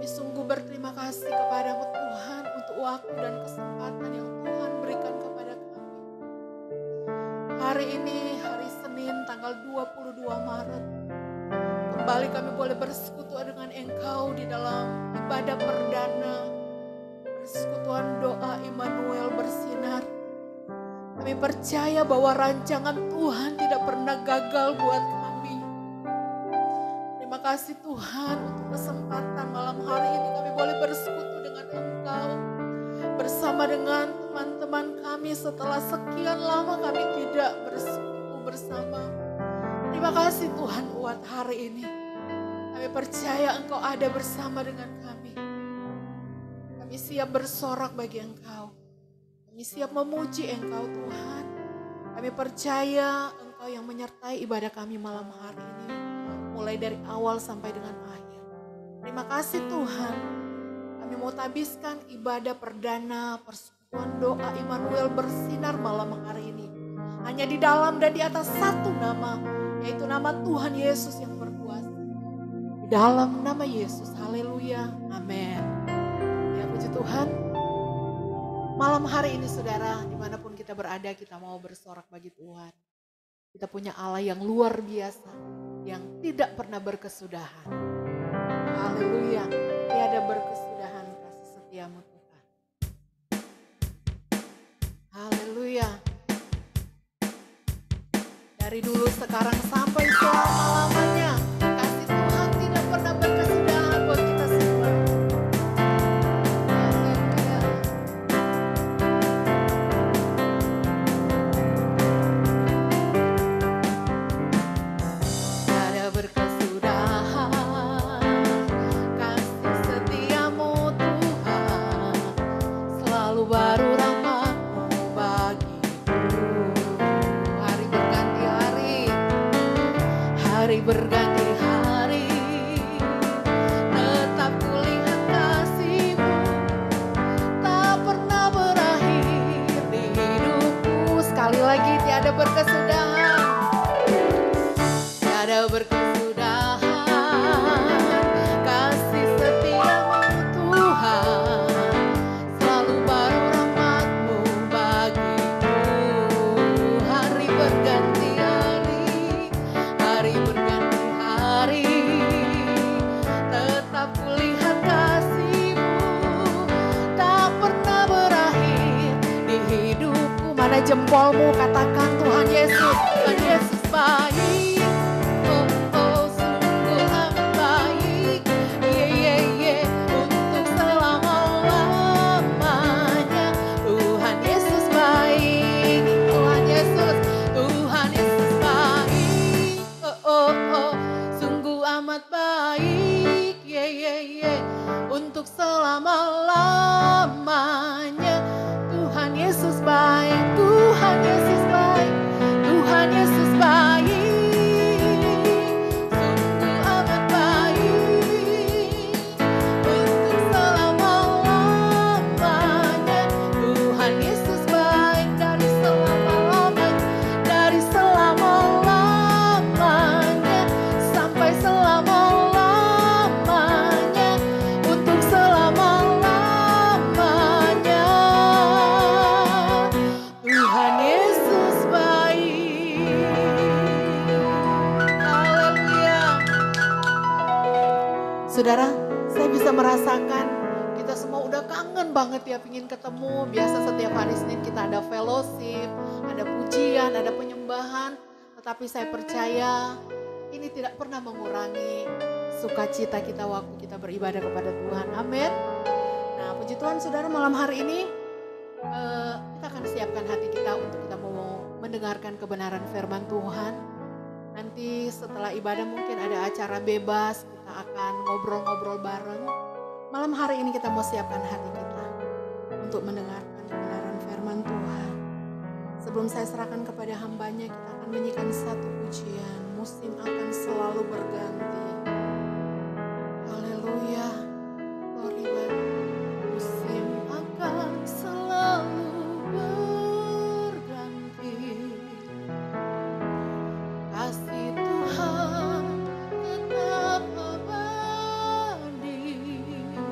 Kami sungguh berterima kasih kepadamu Tuhan untuk waktu dan kesempatan yang Tuhan berikan kepada kami. Hari ini, hari Senin tanggal 22 Maret, kembali kami boleh bersekutu dengan Engkau di dalam ibadah perdana, persekutuan doa Immanuel bersinar. Kami percaya bahwa rancangan Tuhan tidak pernah gagal buat kami. Terima kasih Tuhan untuk kesempatan malam hari ini kami boleh bersekutu dengan Engkau. Bersama dengan teman-teman kami setelah sekian lama kami tidak bersekutu bersama. Terima kasih Tuhan buat hari ini. Kami percaya Engkau ada bersama dengan kami. Kami siap bersorak bagi Engkau. Kami siap memuji Engkau Tuhan. Kami percaya Engkau yang menyertai ibadah kami malam hari ini. Mulai dari awal sampai dengan akhir. Terima kasih Tuhan. Kami mau tabiskan ibadah perdana persekutuan doa Immanuel bersinar malam hari ini. Hanya di dalam dan di atas satu nama. Yaitu nama Tuhan Yesus yang berkuasa. Di dalam nama Yesus. Haleluya. Amin. Ya puji Tuhan. Malam hari ini saudara, dimanapun kita berada, kita mau bersorak bagi Tuhan. Kita punya Allah yang luar biasa, yang tidak pernah berkesudahan. Haleluya, tiada berkesudahan kasih setiamu Tuhan. Haleluya. Dari dulu, sekarang, sampai selama-lamanya, kasih Tuhan tidak pernah berkesudahan buat kita semua. Berganti hari, tetap kulihat kasih-Mu, tak pernah berakhir di hidupku. Sekali lagi, tiada berkesudahan, tiada berkesudahan, kasih setiamu Tuhan, selalu baru rahmat-Mu bagiku. Hari berganti hari berganti hari, tetap kulihat kasih-Mu, tak pernah berakhir di hidupku. Mana jempolmu, katakan Tuhan Yesus, Tuhan Yesus baik. Oh, oh, sungguh amat baik. Untuk selama-lamanya. Tuhan Yesus baik. Tuhan Yesus, Tuhan Yesus baik. Oh, sungguh amat baik, untuk selama-lamanya. Tuhan Yesus baik, Tuhan Yesus baik, Tuhan Yesus baik, sungguh amat baik, untuk selama-lamanya. Tuhan Yesus baik dari selama-lamanya, dari selama-lamanya sampai selama-lamanya, untuk selama-lamanya. Tuhan Yesus baik. Haleluya. Saudara, saya bisa merasakan kita semua udah kangen banget ya pingin ketemu. Biasa setiap hari Senin kita ada fellowship, ada pujian, ada penyembahan. Tetapi saya percaya ini tidak pernah mengurangi sukacita kita waktu kita beribadah kepada Tuhan. Amin. Nah, puji Tuhan saudara, malam hari ini kita akan siapkan hati kita untuk kita mau mendengarkan kebenaran firman Tuhan. Nanti setelah ibadah mungkin ada acara bebas, kita akan ngobrol-ngobrol bareng. Malam hari ini kita mau siapkan hati kita untuk mendengarkan kebenaran firman Tuhan. Sebelum saya serahkan kepada hambanya, kita akan menyanyikan satu pujian. Musim akan selalu berganti. Haleluya. Glory God. Musim akan selalu berganti. Kasih Tuhan tetap abadi.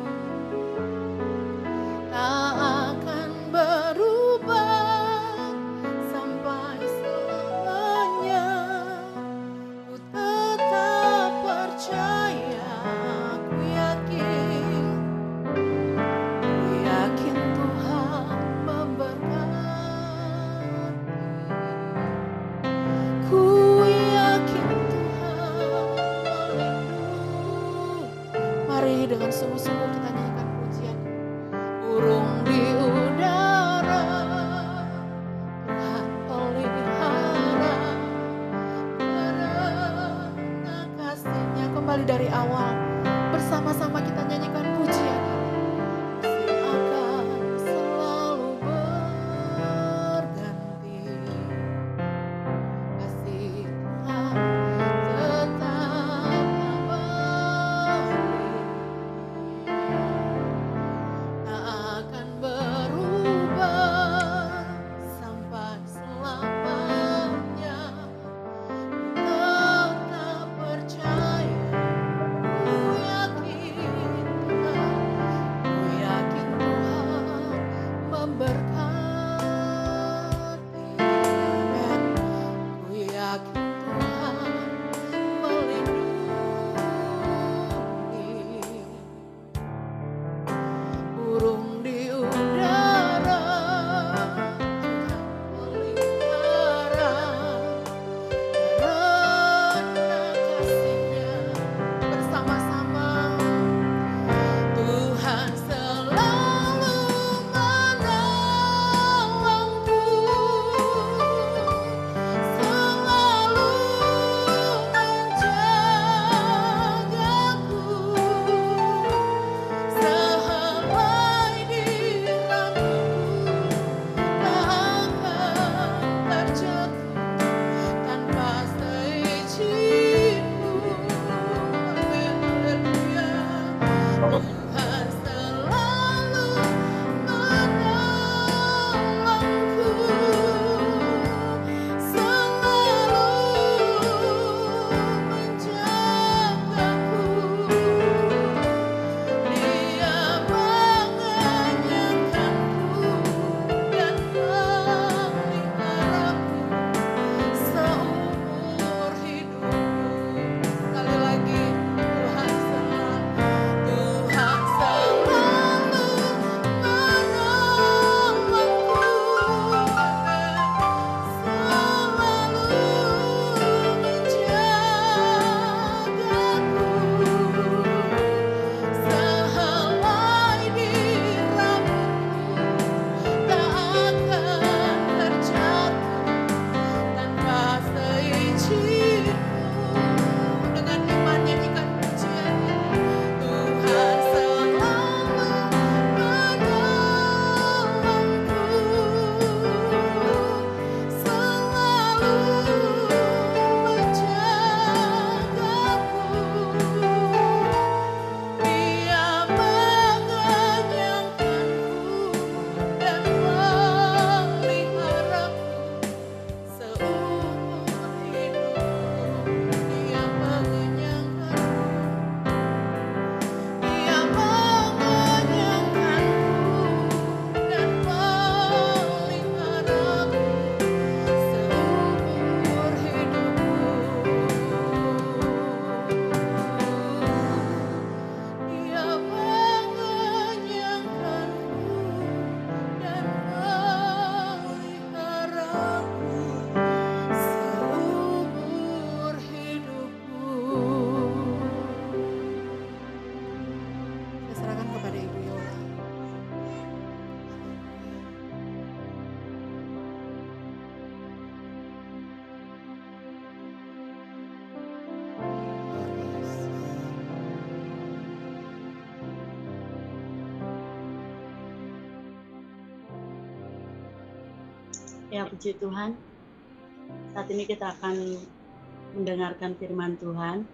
Ya, puji Tuhan. Saat ini kita akan mendengarkan firman Tuhan.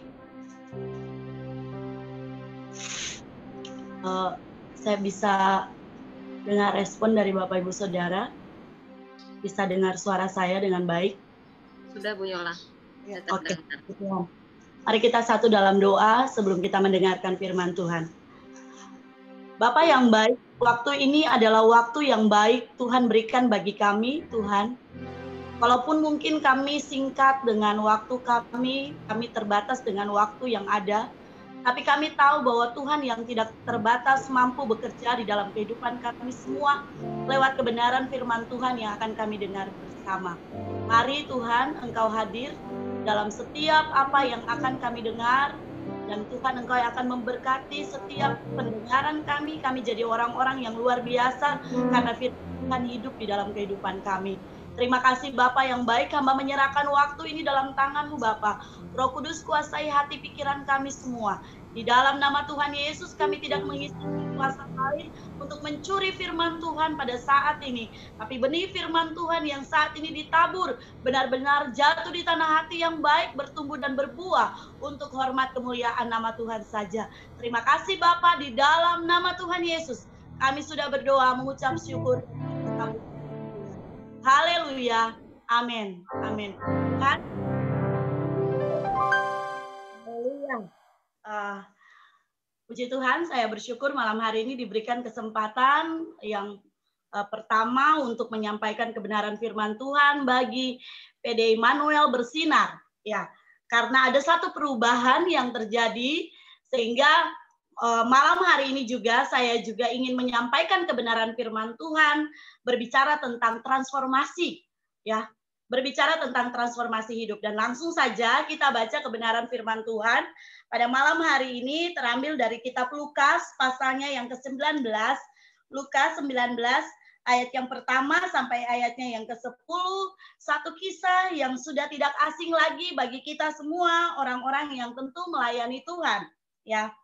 Saya bisa dengar respon dari Bapak Ibu Saudara. Bisa dengar suara saya dengan baik. Sudah, Bu Yola. Oke. Mari kita satu dalam doa sebelum kita mendengarkan firman Tuhan. Bapak yang baik, waktu ini adalah waktu yang baik Tuhan berikan bagi kami, Tuhan. Walaupun mungkin kami singkat dengan waktu kami terbatas dengan waktu yang ada, tapi kami tahu bahwa Tuhan yang tidak terbatas mampu bekerja di dalam kehidupan kami semua lewat kebenaran firman Tuhan yang akan kami dengar bersama. Mari Tuhan, Engkau hadir dalam setiap apa yang akan kami dengar, dan Tuhan Engkau akan memberkati setiap pendengaran kami jadi orang-orang yang luar biasa karena firman Tuhan hidup di dalam kehidupan kami. Terima kasih Bapa yang baik, hamba menyerahkan waktu ini dalam tangan-Mu Bapa. Roh Kudus kuasai hati pikiran kami semua. Di dalam nama Tuhan Yesus kami tidak mengisi kuasa lain untuk mencuri firman Tuhan pada saat ini. Tapi benih firman Tuhan yang saat ini ditabur benar-benar jatuh di tanah hati yang baik, bertumbuh dan berbuah untuk hormat kemuliaan nama Tuhan saja. Terima kasih Bapa, di dalam nama Tuhan Yesus kami sudah berdoa mengucap syukur. Haleluya. Amin. Amin. Tuhan. Haleluya. Puji Tuhan, saya bersyukur malam hari ini diberikan kesempatan yang pertama untuk menyampaikan kebenaran firman Tuhan bagi PD Immanuel Bersinar. Ya, karena ada satu perubahan yang terjadi sehingga malam hari ini juga saya juga ingin menyampaikan kebenaran firman Tuhan, berbicara tentang transformasi, ya, berbicara tentang transformasi hidup. Dan langsung saja kita baca kebenaran firman Tuhan pada malam hari ini terambil dari kitab Lukas pasalnya yang ke-19, Lukas 19 ayat yang pertama sampai ayatnya yang ke-10, satu kisah yang sudah tidak asing lagi bagi kita semua orang-orang yang tentu melayani Tuhan, ya.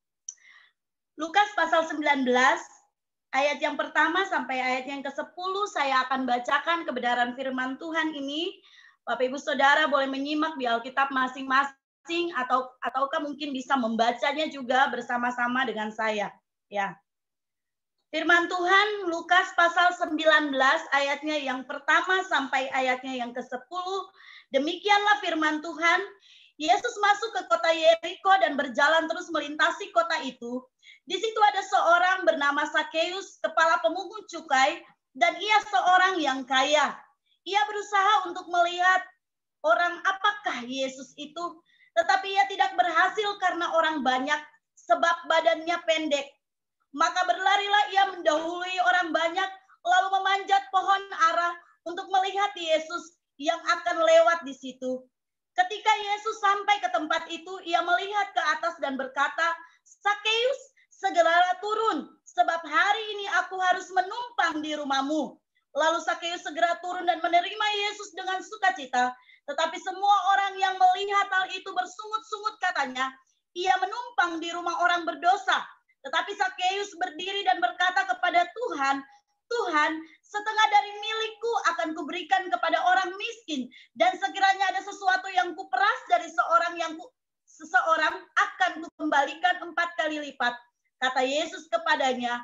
Lukas pasal 19, ayat yang pertama sampai ayat yang ke-10, saya akan bacakan kebenaran firman Tuhan ini. Bapak Ibu Saudara boleh menyimak di Alkitab masing-masing ataukah mungkin bisa membacanya juga bersama-sama dengan saya. Ya. Firman Tuhan Lukas pasal 19 ayatnya yang pertama sampai ayatnya yang ke-10. Demikianlah firman Tuhan. Yesus masuk ke kota Yeriko dan berjalan terus melintasi kota itu. Di situ ada seorang bernama Sakeus, kepala pemungut cukai, dan ia seorang yang kaya. Ia berusaha untuk melihat orang apakah Yesus itu, tetapi ia tidak berhasil karena orang banyak, sebab badannya pendek. Maka berlarilah ia mendahului orang banyak, lalu memanjat pohon ara untuk melihat Yesus yang akan lewat di situ. Ketika Yesus sampai ke tempat itu, ia melihat ke atas dan berkata, Sakeus, segeralah turun, sebab hari ini aku harus menumpang di rumahmu. Lalu Sakeus segera turun dan menerima Yesus dengan sukacita. Tetapi semua orang yang melihat hal itu bersungut-sungut katanya, ia menumpang di rumah orang berdosa. Tetapi Sakeus berdiri dan berkata kepada Tuhan, Tuhan, setengah dari milikku akan kuberikan kepada orang miskin, dan sekiranya ada sesuatu yang kuperas dari seseorang akan kukembalikan 4 kali lipat. Kata Yesus kepadanya,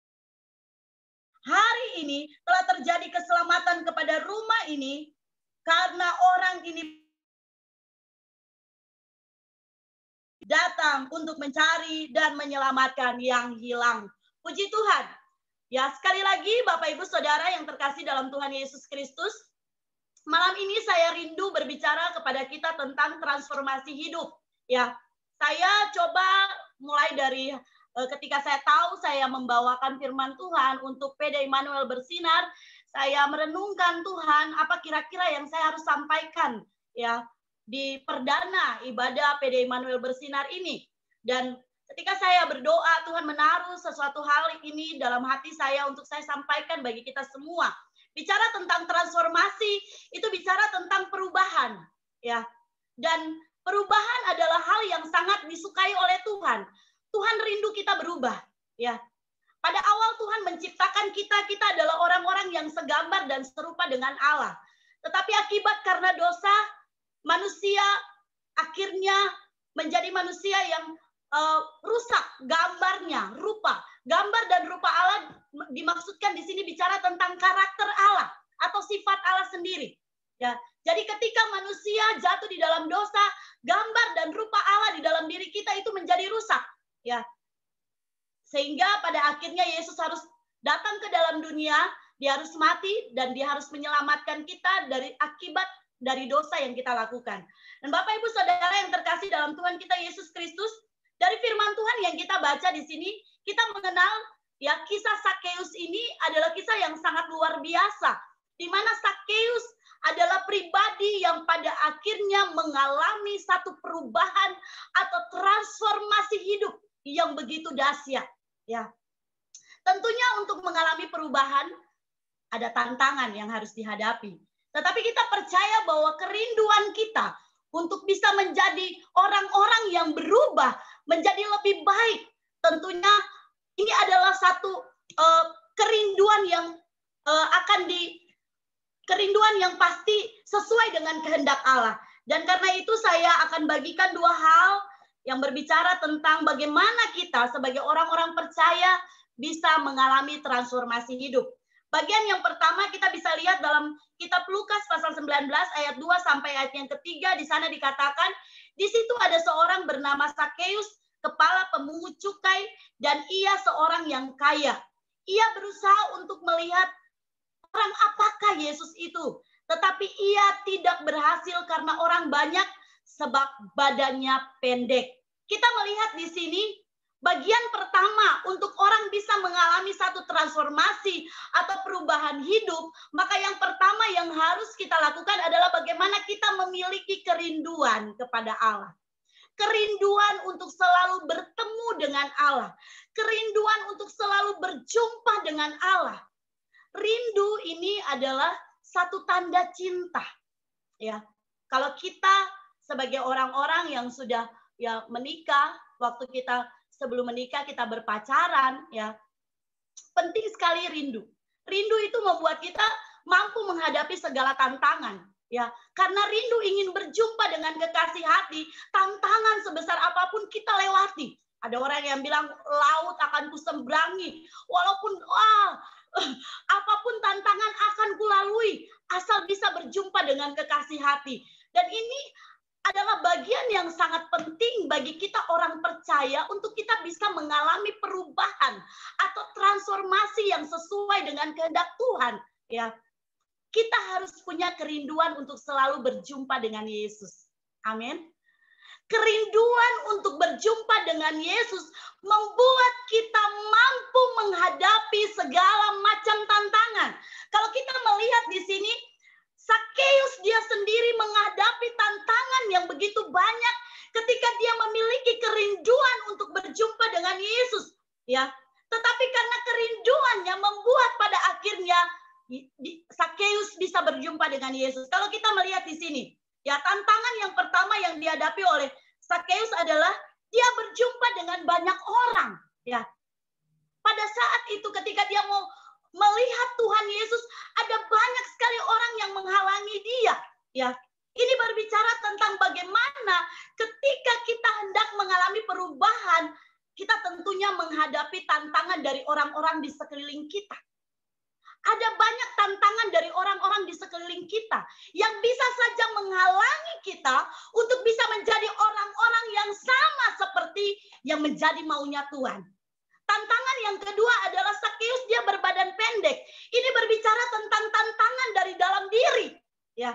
hari ini telah terjadi keselamatan kepada rumah ini, karena orang ini datang untuk mencari dan menyelamatkan yang hilang. Puji Tuhan. Ya, sekali lagi Bapak Ibu Saudara yang terkasih dalam Tuhan Yesus Kristus, malam ini saya rindu berbicara kepada kita tentang transformasi hidup. Ya, saya coba mulai dari ketika saya tahu saya membawakan firman Tuhan untuk PD Immanuel Bersinar, saya merenungkan Tuhan, apa kira-kira yang saya harus sampaikan ya di perdana ibadah PD Immanuel Bersinar ini. Dan ketika saya berdoa, Tuhan menaruh sesuatu hal ini dalam hati saya untuk saya sampaikan bagi kita semua. Bicara tentang transformasi, itu bicara tentang perubahan, ya. Dan perubahan adalah hal yang sangat disukai oleh Tuhan. Tuhan rindu kita berubah, ya. Pada awal Tuhan menciptakan kita, kita adalah orang-orang yang segambar dan serupa dengan Allah. Tetapi akibat karena dosa, manusia akhirnya menjadi manusia yang rusak gambarnya, rupa. Gambar dan rupa Allah dimaksudkan di sini bicara tentang karakter Allah atau sifat Allah sendiri. Ya, jadi ketika manusia jatuh di dalam dosa, gambar dan rupa Allah di dalam diri kita itu menjadi rusak. Ya, sehingga pada akhirnya Yesus harus datang ke dalam dunia, dia harus mati dan dia harus menyelamatkan kita dari akibat dari dosa yang kita lakukan. Dan Bapak Ibu Saudara yang terkasih dalam Tuhan kita Yesus Kristus, dari firman Tuhan yang kita baca di sini, kita mengenal ya kisah Sakeus ini adalah kisah yang sangat luar biasa, di mana Sakeus adalah pribadi yang pada akhirnya mengalami satu perubahan atau transformasi hidup yang begitu dahsyat. Ya, tentunya untuk mengalami perubahan ada tantangan yang harus dihadapi. Tetapi kita percaya bahwa kerinduan kita untuk bisa menjadi orang-orang yang berubah menjadi lebih baik. Tentunya ini adalah satu kerinduan yang kerinduan yang pasti sesuai dengan kehendak Allah. Dan karena itu saya akan bagikan dua hal yang berbicara tentang bagaimana kita sebagai orang-orang percaya bisa mengalami transformasi hidup. Bagian yang pertama kita bisa lihat dalam kitab Lukas pasal 19 ayat 2 sampai ayat yang ketiga. Di sana dikatakan, di situ ada seorang bernama Sakeus, kepala pemungut cukai, dan ia seorang yang kaya. Ia berusaha untuk melihat orang apakah Yesus itu, tetapi ia tidak berhasil karena orang banyak sebab badannya pendek. Kita melihat di sini bagian pertama untuk orang bisa mengalami satu transformasi atau perubahan hidup, maka yang pertama yang harus kita lakukan adalah bagaimana kita memiliki kerinduan kepada Allah. Kerinduan untuk selalu bertemu dengan Allah. Kerinduan untuk selalu berjumpa dengan Allah. Rindu ini adalah satu tanda cinta. Ya, kalau kita sebagai orang-orang yang sudah ya menikah, waktu kita sebelum menikah kita berpacaran, ya penting sekali rindu. Rindu itu membuat kita mampu menghadapi segala tantangan, ya karena rindu ingin berjumpa dengan kekasih hati. Tantangan sebesar apapun kita lewati. Ada orang yang bilang laut akan kuseberangi, walaupun apapun tantangan akan kulalui asal bisa berjumpa dengan kekasih hati. Dan ini adalah bagian yang sangat penting bagi kita orang percaya untuk kita bisa mengalami perubahan atau transformasi yang sesuai dengan kehendak Tuhan. Ya, kita harus punya kerinduan untuk selalu berjumpa dengan Yesus. Amin. Kerinduan untuk berjumpa dengan Yesus membuat kita mampu menghadapi segala macam tantangan. Kalau kita melihat di sini, Sakeus dia sendiri menghadapi tantangan yang begitu banyak ketika dia memiliki kerinduan untuk berjumpa dengan Yesus, ya. Tetapi karena kerinduannya membuat pada akhirnya Sakeus bisa berjumpa dengan Yesus. Kalau kita melihat di sini, ya tantangan yang pertama yang dihadapi oleh Sakeus adalah dia berjumpa dengan banyak orang, ya. Pada saat itu ketika dia mau melihat Tuhan Yesus, ada banyak sekali orang yang menghalangi dia. Ya, ini berbicara tentang bagaimana ketika kita hendak mengalami perubahan, kita tentunya menghadapi tantangan dari orang-orang di sekeliling kita. Ada banyak tantangan dari orang-orang di sekeliling kita yang bisa saja menghalangi kita untuk bisa menjadi orang-orang yang sama seperti yang menjadi maunya Tuhan. Tantangan yang kedua adalah Sakeus dia berbadan pendek. Ini berbicara tentang tantangan dari dalam diri, ya.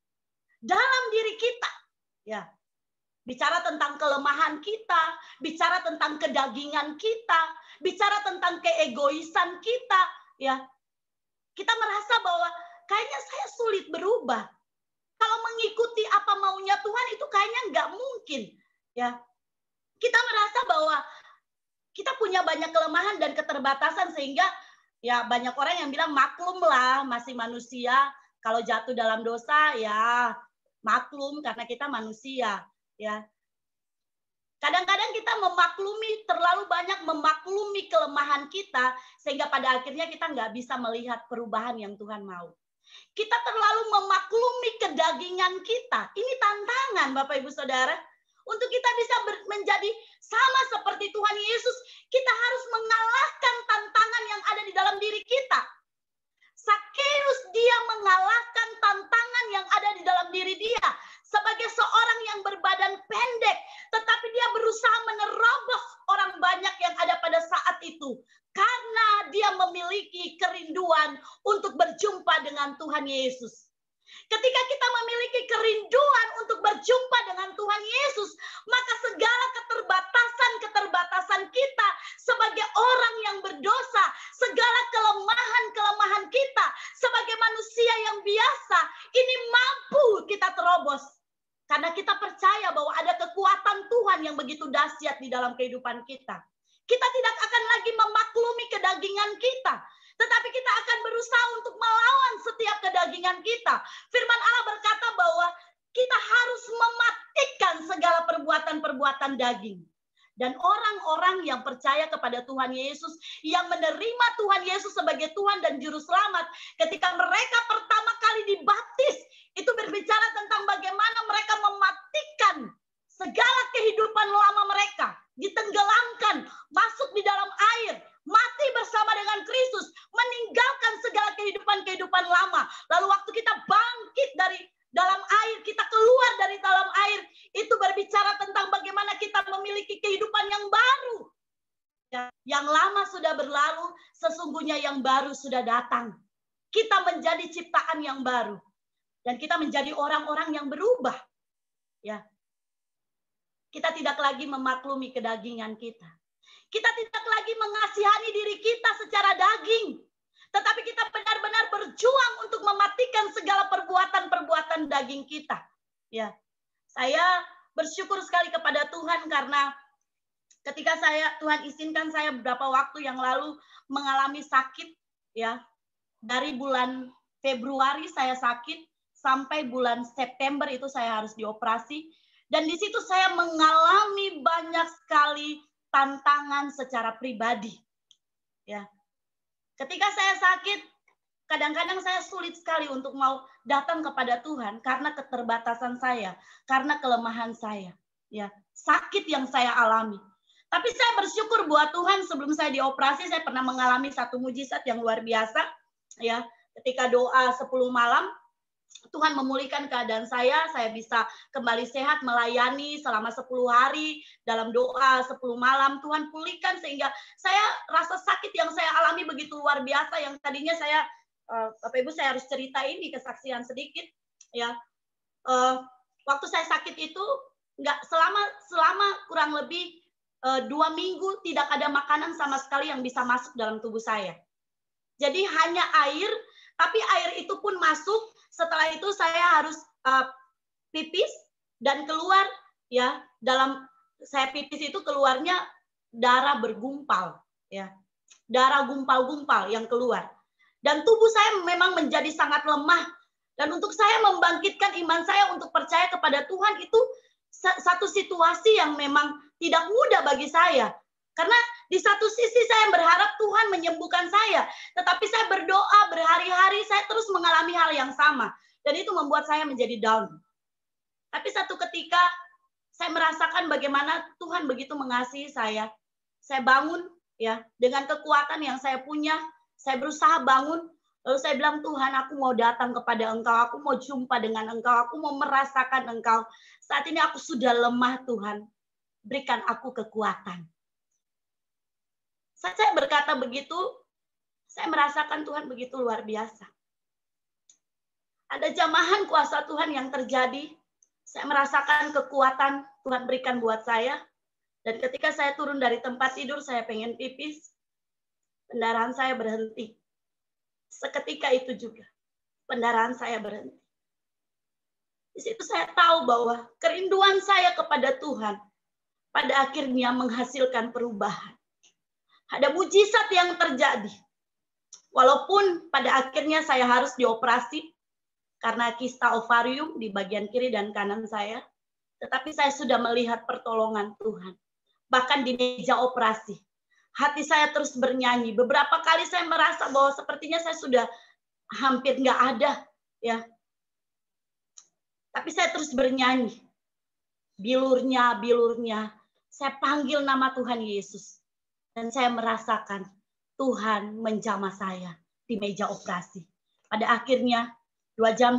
Dalam diri kita, ya. Bicara tentang kelemahan kita, bicara tentang kedagingan kita, bicara tentang keegoisan kita, ya. Kita merasa bahwa kayaknya saya sulit berubah. Kalau mengikuti apa maunya Tuhan itu kayaknya nggak mungkin, ya. Kita merasa bahwa kita punya banyak kelemahan dan keterbatasan sehingga ya banyak orang yang bilang maklum lah, masih manusia, kalau jatuh dalam dosa ya maklum karena kita manusia, ya. Kadang-kadang kita terlalu banyak memaklumi kelemahan kita, sehingga pada akhirnya kita nggak bisa melihat perubahan yang Tuhan mau. Kita terlalu memaklumi kedagingan kita. Ini tantangan Bapak Ibu Saudara. Untuk kita bisa menjadi sama seperti Tuhan Yesus, kita harus mengalahkan tantangan yang ada di dalam diri kita. Sakeus dia mengalahkan tantangan yang ada di dalam diri dia. Sebagai seorang yang berbadan pendek, tetapi dia berusaha menerobos orang banyak yang ada pada saat itu. Karena dia memiliki kerinduan untuk berjumpa dengan Tuhan Yesus. Ketika kita memiliki kerinduan untuk berjumpa dengan Tuhan Yesus, maka segala keterbatasan kita sebagai orang yang berdosa, segala kelemahan kita sebagai manusia yang biasa, ini mampu kita terobos. Karena kita percaya bahwa ada kekuatan Tuhan yang begitu dahsyat di dalam kehidupan kita. Kita tidak akan lagi memaklumi kedagingan kita, tetapi kita akan berusaha untuk melawan setiap kedagingan kita. Firman Allah berkata bahwa kita harus mematikan segala perbuatan-perbuatan daging. Dan orang-orang yang percaya kepada Tuhan Yesus, yang menerima Tuhan Yesus sebagai Tuhan dan Juru Selamat, ketika mereka pertama kali dibaptis, itu berbicara tentang bagaimana mereka mematikan segala kehidupan lama mereka, ditenggelamkan, masuk di dalam air, mati bersama dengan Kristus, meninggalkan segala kehidupan lama. Lalu waktu kita bangkit dari dalam air, kita keluar dari dalam air, itu berbicara tentang bagaimana kita memiliki kehidupan yang baru. Yang lama sudah berlalu, sesungguhnya yang baru sudah datang. Kita menjadi ciptaan yang baru. Dan kita menjadi orang-orang yang berubah. Ya. Kita tidak lagi memaklumi kedagingan kita. Kita tidak lagi mengasihani diri kita secara daging. Tetapi kita benar-benar berjuang untuk mematikan segala perbuatan-perbuatan daging kita. Ya. Saya bersyukur sekali kepada Tuhan karena ketika Tuhan izinkan saya beberapa waktu yang lalu mengalami sakit, ya. Dari bulan Februari saya sakit sampai bulan September itu saya harus dioperasi. Dan di situ saya mengalami banyak sekali tantangan secara pribadi. Ya. Ketika saya sakit, kadang-kadang saya sulit sekali untuk mau datang kepada Tuhan karena keterbatasan saya, karena kelemahan saya. Ya, sakit yang saya alami. Tapi saya bersyukur buat Tuhan, sebelum saya dioperasi, saya pernah mengalami satu mujizat yang luar biasa. Ya, ketika doa 10 malam, Tuhan memulihkan keadaan saya bisa kembali sehat, melayani selama 10 hari, dalam doa 10 malam, Tuhan pulihkan sehingga saya rasa sakit yang saya alami begitu luar biasa, yang tadinya saya, Bapak Ibu saya harus cerita ini kesaksian sedikit, ya. Waktu saya sakit itu, selama kurang lebih 2 minggu tidak ada makanan sama sekali yang bisa masuk dalam tubuh saya. Jadi hanya air, tapi air itu pun masuk. Setelah itu saya harus pipis dan keluar, ya, dalam saya pipis itu keluarnya darah bergumpal, ya, darah gumpal-gumpal yang keluar. Dan tubuh saya memang menjadi sangat lemah. Dan untuk saya membangkitkan iman saya untuk percaya kepada Tuhan itu satu situasi yang memang tidak mudah bagi saya. Karena di satu sisi saya berharap Tuhan menyembuhkan saya. Tetapi saya berdoa berhari-hari, saya terus mengalami hal yang sama. Dan itu membuat saya menjadi down. Tapi satu ketika saya merasakan bagaimana Tuhan begitu mengasihi saya. Saya bangun, ya, dengan kekuatan yang saya punya. Saya berusaha bangun. Lalu saya bilang, Tuhan, aku mau datang kepada Engkau. Aku mau jumpa dengan Engkau. Aku mau merasakan Engkau. Saat ini aku sudah lemah, Tuhan. Berikan aku kekuatan. Saat saya berkata begitu, saya merasakan Tuhan begitu luar biasa. Ada jamahan kuasa Tuhan yang terjadi. Saya merasakan kekuatan Tuhan berikan buat saya. Dan ketika saya turun dari tempat tidur, saya pengen pipis. Pendarahan saya berhenti. Seketika itu juga, pendarahan saya berhenti. Di situ saya tahu bahwa kerinduan saya kepada Tuhan pada akhirnya menghasilkan perubahan. Ada mujizat yang terjadi. Walaupun pada akhirnya saya harus dioperasi karena kista ovarium di bagian kiri dan kanan saya. tetapi saya sudah melihat pertolongan Tuhan. Bahkan di meja operasi, hati saya terus bernyanyi. Beberapa kali saya merasa bahwa sepertinya saya sudah hampir nggak ada, ya. Tapi saya terus bernyanyi. Bilurnya, saya panggil nama Tuhan Yesus. Dan saya merasakan Tuhan menjamah saya di meja operasi. Pada akhirnya 2,5 jam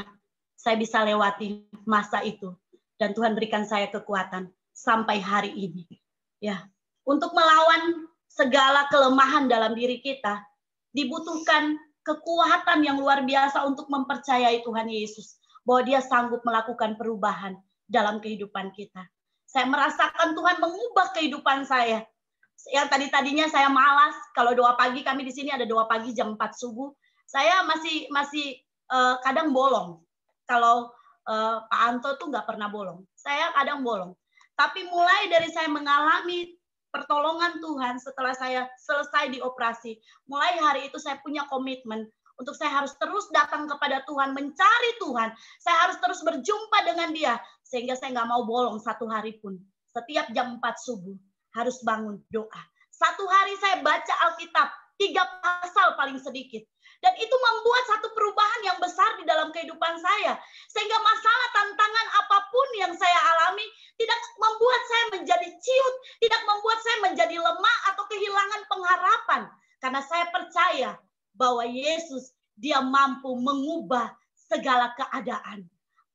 saya bisa lewati masa itu. Dan Tuhan berikan saya kekuatan sampai hari ini. Ya, untuk melawan segala kelemahan dalam diri kita, dibutuhkan kekuatan yang luar biasa untuk mempercayai Tuhan Yesus. Bahwa dia sanggup melakukan perubahan dalam kehidupan kita. Saya merasakan Tuhan mengubah kehidupan saya. Yang tadinya saya malas, kalau doa pagi, kami di sini ada doa pagi jam 4 subuh. Saya masih kadang bolong. Kalau Pak Anto tuh nggak pernah bolong. Saya kadang bolong. Tapi mulai dari saya mengalami pertolongan Tuhan setelah saya selesai dioperasi, mulai hari itu saya punya komitmen untuk saya harus terus datang kepada Tuhan, mencari Tuhan. Saya harus terus berjumpa dengan Dia. Sehingga saya nggak mau bolong satu hari pun. Setiap jam 4 subuh harus bangun doa. Satu hari saya baca Alkitab, 3 pasal paling sedikit. Dan itu membuat satu perubahan yang besar di dalam kehidupan saya. Sehingga masalah, tantangan apapun yang saya alami tidak membuat saya menjadi ciut, tidak membuat saya menjadi lemah atau kehilangan pengharapan. Karena saya percaya bahwa Yesus, dia mampu mengubah segala keadaan.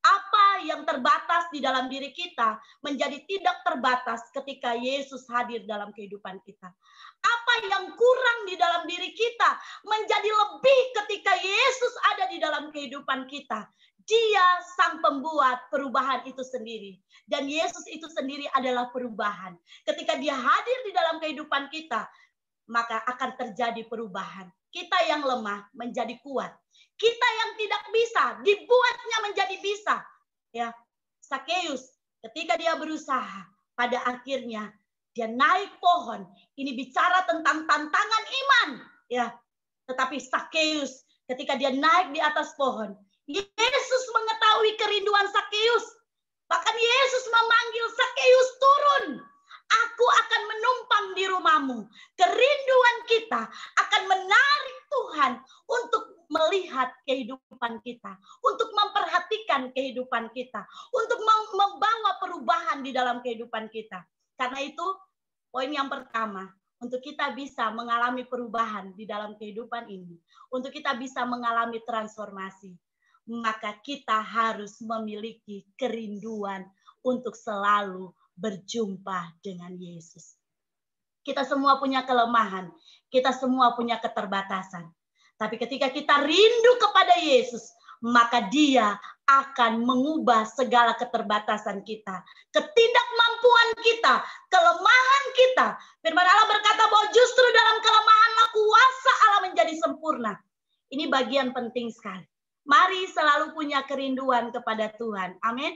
Apa yang terbatas di dalam diri kita menjadi tidak terbatas ketika Yesus hadir dalam kehidupan kita. Apa yang kurang di dalam diri kita menjadi lebih ketika Yesus ada di dalam kehidupan kita. Dia sang pembuat perubahan itu sendiri. Dan Yesus itu sendiri adalah perubahan. Ketika dia hadir di dalam kehidupan kita, maka akan terjadi perubahan. Kita yang lemah menjadi kuat. Kita yang tidak bisa dibuatnya menjadi bisa. Ya, Sakeus ketika dia berusaha, pada akhirnya dia naik pohon. Ini bicara tentang tantangan iman. Ya, tetapi Sakeus ketika dia naik di atas pohon, Yesus mengetahui kerinduan Sakeus. Bahkan Yesus memanggil Sakeus, turun. Aku akan menumpang di rumahmu. Kerinduan kita akan menarik Tuhan untuk melihat kehidupan kita, untuk memperhatikan kehidupan kita, untuk membawa perubahan di dalam kehidupan kita. Karena itu, poin yang pertama, untuk kita bisa mengalami perubahan di dalam kehidupan ini, untuk kita bisa mengalami transformasi, maka kita harus memiliki kerinduan untuk selalu berjumpa dengan Yesus. Kita semua punya kelemahan, kita semua punya keterbatasan. Tapi ketika kita rindu kepada Yesus, maka Dia akan mengubah segala keterbatasan kita, ketidakmampuan kita, kelemahan kita. Firman Allah berkata bahwa justru dalam kelemahanlah kuasa Allah menjadi sempurna. Ini bagian penting sekali. Mari selalu punya kerinduan kepada Tuhan. Amin.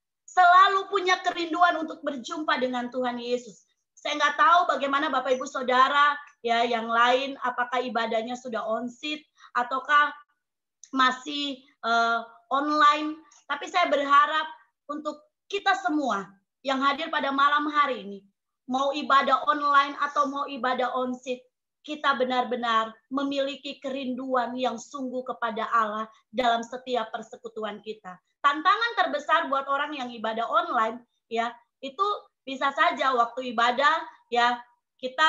Selalu punya kerinduan untuk berjumpa dengan Tuhan Yesus. Saya nggak tahu bagaimana Bapak Ibu Saudara ya yang lain, apakah ibadahnya sudah on-site ataukah masih online. Tapi saya berharap untuk kita semua yang hadir pada malam hari ini, mau ibadah online atau mau ibadah on-site, kita benar-benar memiliki kerinduan yang sungguh kepada Allah dalam setiap persekutuan kita. Tantangan terbesar buat orang yang ibadah online ya, itu bisa saja waktu ibadah ya kita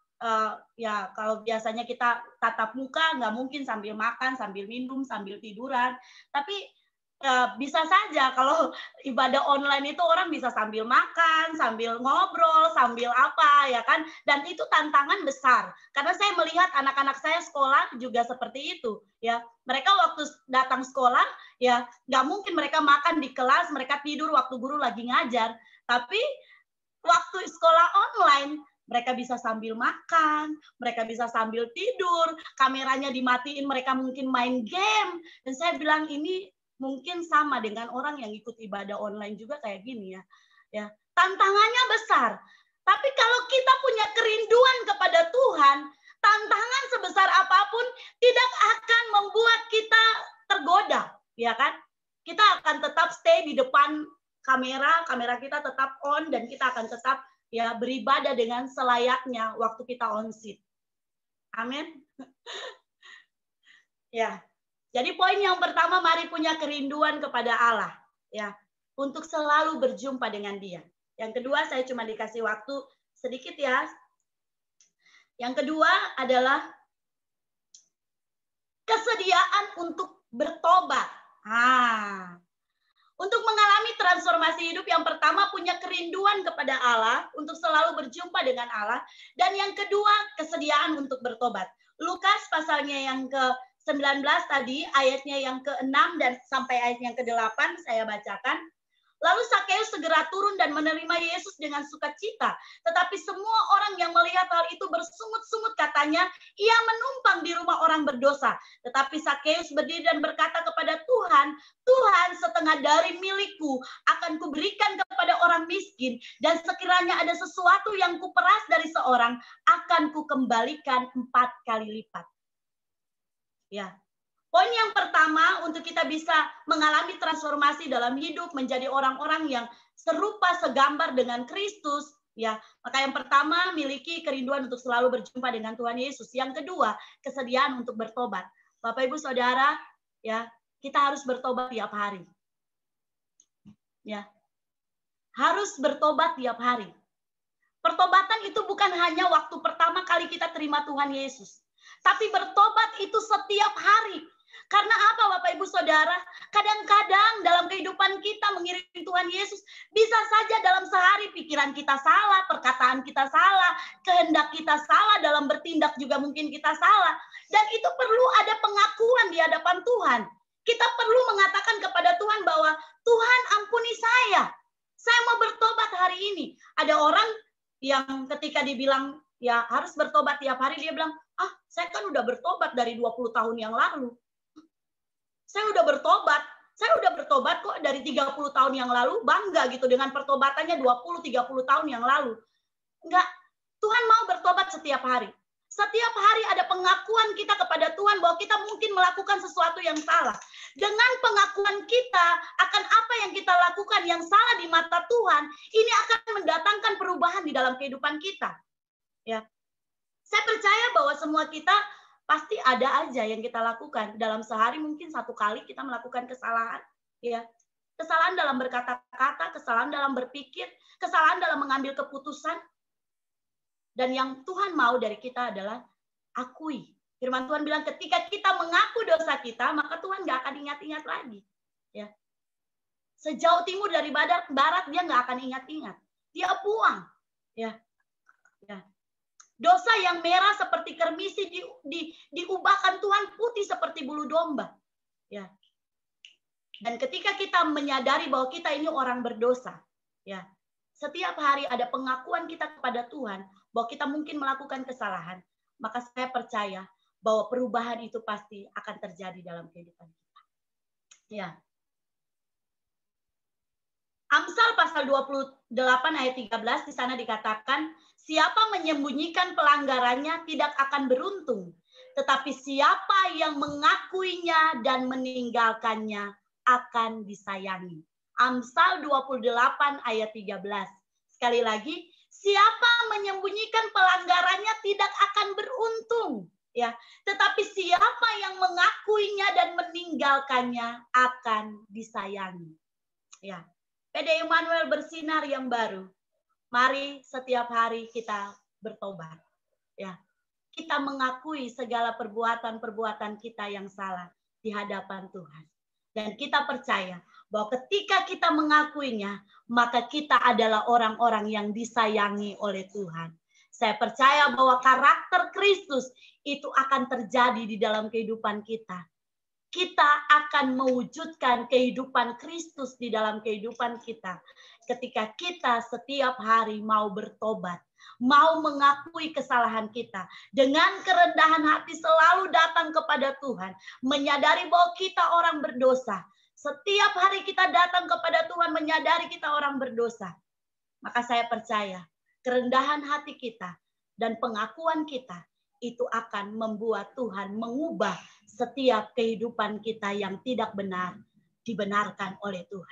ya kalau biasanya kita tatap muka nggak mungkin sambil makan, sambil minum, sambil tiduran. Tapi bisa saja kalau ibadah online itu orang bisa sambil makan, sambil ngobrol, sambil apa ya kan. Dan itu tantangan besar. Karena saya melihat anak-anak saya sekolah juga seperti itu ya. Mereka waktu datang sekolah ya nggak mungkin mereka makan di kelas, mereka tidur waktu guru lagi ngajar. Tapi waktu sekolah online mereka bisa sambil makan, mereka bisa sambil tidur, kameranya dimatiin, mereka mungkin main game. Dan saya bilang ini mungkin sama dengan orang yang ikut ibadah online juga kayak gini ya. Ya, tantangannya besar. Tapi kalau kita punya kerinduan kepada Tuhan, tantangan sebesar apapun tidak akan membuat kita tergoda, ya kan? Kita akan tetap stay di depan kamera kita tetap on dan kita akan tetap ya beribadah dengan selayaknya waktu kita on seat. Amin. Ya. Jadi poin yang pertama, mari punya kerinduan kepada Allah, ya, untuk selalu berjumpa dengan Dia. Yang kedua, saya cuma dikasih waktu sedikit ya. Yang kedua adalah kesediaan untuk bertobat. Untuk mengalami transformasi hidup, yang pertama punya kerinduan kepada Allah untuk selalu berjumpa dengan Allah, dan yang kedua kesediaan untuk bertobat. Lukas pasalnya yang ke-19 tadi, ayatnya yang ke-6 dan sampai ayat yang ke-8 saya bacakan. Lalu Sakeus segera turun dan menerima Yesus dengan sukacita. Tetapi semua orang yang melihat hal itu bersungut-sungut, katanya, ia menumpang di rumah orang berdosa. Tetapi Sakeus berdiri dan berkata kepada Tuhan, Tuhan, setengah dari milikku akan kuberikan kepada orang miskin, dan sekiranya ada sesuatu yang kuperas dari seorang, akan kukembalikan 4 kali lipat. Ya. Poin yang pertama, untuk kita bisa mengalami transformasi dalam hidup menjadi orang-orang yang serupa segambar dengan Kristus, ya. Maka yang pertama, miliki kerinduan untuk selalu berjumpa dengan Tuhan Yesus. Yang kedua, kesediaan untuk bertobat. Bapak Ibu Saudara, ya, kita harus bertobat tiap hari. Ya. Harus bertobat tiap hari. Pertobatan itu bukan hanya waktu pertama kali kita terima Tuhan Yesus, tapi bertobat itu setiap hari. Karena apa Bapak Ibu Saudara? Kadang-kadang dalam kehidupan kita mengiringi Tuhan Yesus, bisa saja dalam sehari pikiran kita salah, perkataan kita salah, kehendak kita salah, dalam bertindak juga mungkin kita salah. Dan itu perlu ada pengakuan di hadapan Tuhan. Kita perlu mengatakan kepada Tuhan bahwa Tuhan ampuni saya mau bertobat hari ini. Ada orang yang ketika dibilang ya harus bertobat tiap hari, dia bilang, saya kan udah bertobat dari 20 tahun yang lalu. Saya udah bertobat kok dari 30 tahun yang lalu, bangga gitu dengan pertobatannya 20-30 tahun yang lalu. Enggak, Tuhan mau bertobat setiap hari. Setiap hari ada pengakuan kita kepada Tuhan bahwa kita mungkin melakukan sesuatu yang salah. Dengan pengakuan kita akan apa yang kita lakukan yang salah di mata Tuhan, ini akan mendatangkan perubahan di dalam kehidupan kita. Ya. Saya percaya bahwa semua kita pasti ada aja yang kita lakukan. Dalam sehari mungkin 1 kali kita melakukan kesalahan. Ya. Kesalahan dalam berkata-kata, kesalahan dalam berpikir, kesalahan dalam mengambil keputusan. Dan yang Tuhan mau dari kita adalah akui. Firman Tuhan bilang ketika kita mengaku dosa kita, maka Tuhan gak akan ingat-ingat lagi. Ya. Sejauh timur dari barat dia gak akan ingat-ingat. Dia buang. Ya. Ya. Dosa yang merah seperti kermisi diubahkan Tuhan putih seperti bulu domba. Ya. Dan ketika kita menyadari bahwa kita ini orang berdosa, ya, setiap hari ada pengakuan kita kepada Tuhan bahwa kita mungkin melakukan kesalahan, maka saya percaya bahwa perubahan itu pasti akan terjadi dalam kehidupan kita. Ya. Amsal pasal 28 ayat 13 di sana dikatakan, siapa menyembunyikan pelanggarannya tidak akan beruntung, tetapi siapa yang mengakuinya dan meninggalkannya akan disayangi. Amsal 28 ayat 13. Sekali lagi, siapa menyembunyikan pelanggarannya tidak akan beruntung, ya, tetapi siapa yang mengakuinya dan meninggalkannya akan disayangi. Ya. PDI Immanuel bersinar yang baru. Mari setiap hari kita bertobat. Ya. Kita mengakui segala perbuatan-perbuatan kita yang salah di hadapan Tuhan. Dan kita percaya bahwa ketika kita mengakuinya, maka kita adalah orang-orang yang disayangi oleh Tuhan. Saya percaya bahwa karakter Kristus itu akan terjadi di dalam kehidupan kita. Kita akan mewujudkan kehidupan Kristus di dalam kehidupan kita. Ketika kita setiap hari mau bertobat, mau mengakui kesalahan kita, dengan kerendahan hati selalu datang kepada Tuhan, menyadari bahwa kita orang berdosa. Setiap hari kita datang kepada Tuhan menyadari kita orang berdosa. Maka saya percaya kerendahan hati kita dan pengakuan kita itu akan membuat Tuhan mengubah setiap kehidupan kita yang tidak benar dibenarkan oleh Tuhan.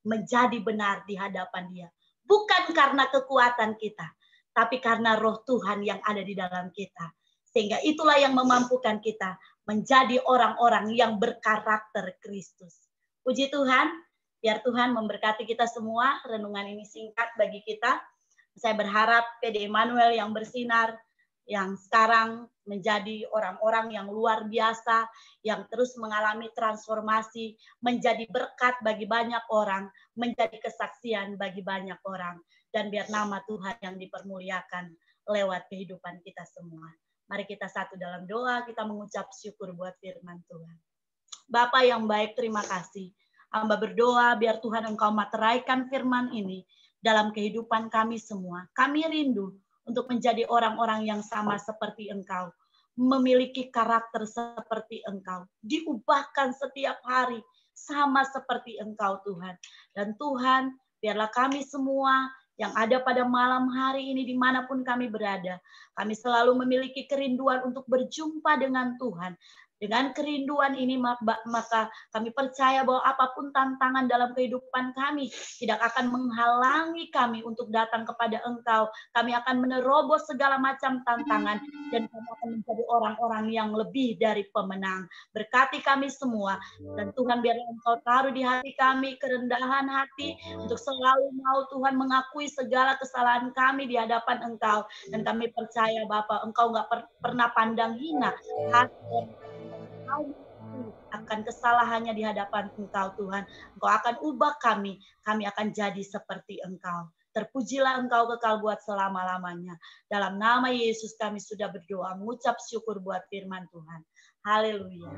menjadi benar di hadapan Dia. Bukan karena kekuatan kita, tapi karena roh Tuhan yang ada di dalam kita. Sehingga itulah yang memampukan kita menjadi orang-orang yang berkarakter Kristus. Puji Tuhan, biar Tuhan memberkati kita semua. Renungan ini singkat bagi kita. Saya berharap PD Immanuel yang bersinar, yang sekarang menjadi orang-orang yang luar biasa, yang terus mengalami transformasi, menjadi berkat bagi banyak orang, menjadi kesaksian bagi banyak orang. Dan biar nama Tuhan yang dipermuliakan lewat kehidupan kita semua. Mari kita satu dalam doa, kita mengucap syukur buat firman Tuhan. Bapa yang baik, terima kasih. Hamba berdoa biar Tuhan Engkau materaikan firman ini dalam kehidupan kami semua. Kami rindu untuk menjadi orang-orang yang sama seperti Engkau. Memiliki karakter seperti Engkau. Diubahkan setiap hari sama seperti Engkau Tuhan. Dan Tuhan, biarlah kami semua yang ada pada malam hari ini dimanapun kami berada. Kami selalu memiliki kerinduan untuk berjumpa dengan Tuhan. Dengan kerinduan ini maka kami percaya bahwa apapun tantangan dalam kehidupan kami tidak akan menghalangi kami untuk datang kepada Engkau. Kami akan menerobos segala macam tantangan dan kami akan menjadi orang-orang yang lebih dari pemenang. Berkati kami semua dan Tuhan biar Engkau taruh di hati kami kerendahan hati untuk selalu mau Tuhan mengakui segala kesalahan kami di hadapan Engkau. Dan kami percaya Bapa, Engkau nggak pernah pandang hina hati akan kesalahannya di hadapan Engkau Tuhan. Engkau akan ubah kami akan jadi seperti Engkau. Terpujilah Engkau kekal buat selama-lamanya. Dalam nama Yesus kami sudah berdoa, mengucap syukur buat firman Tuhan. Haleluya.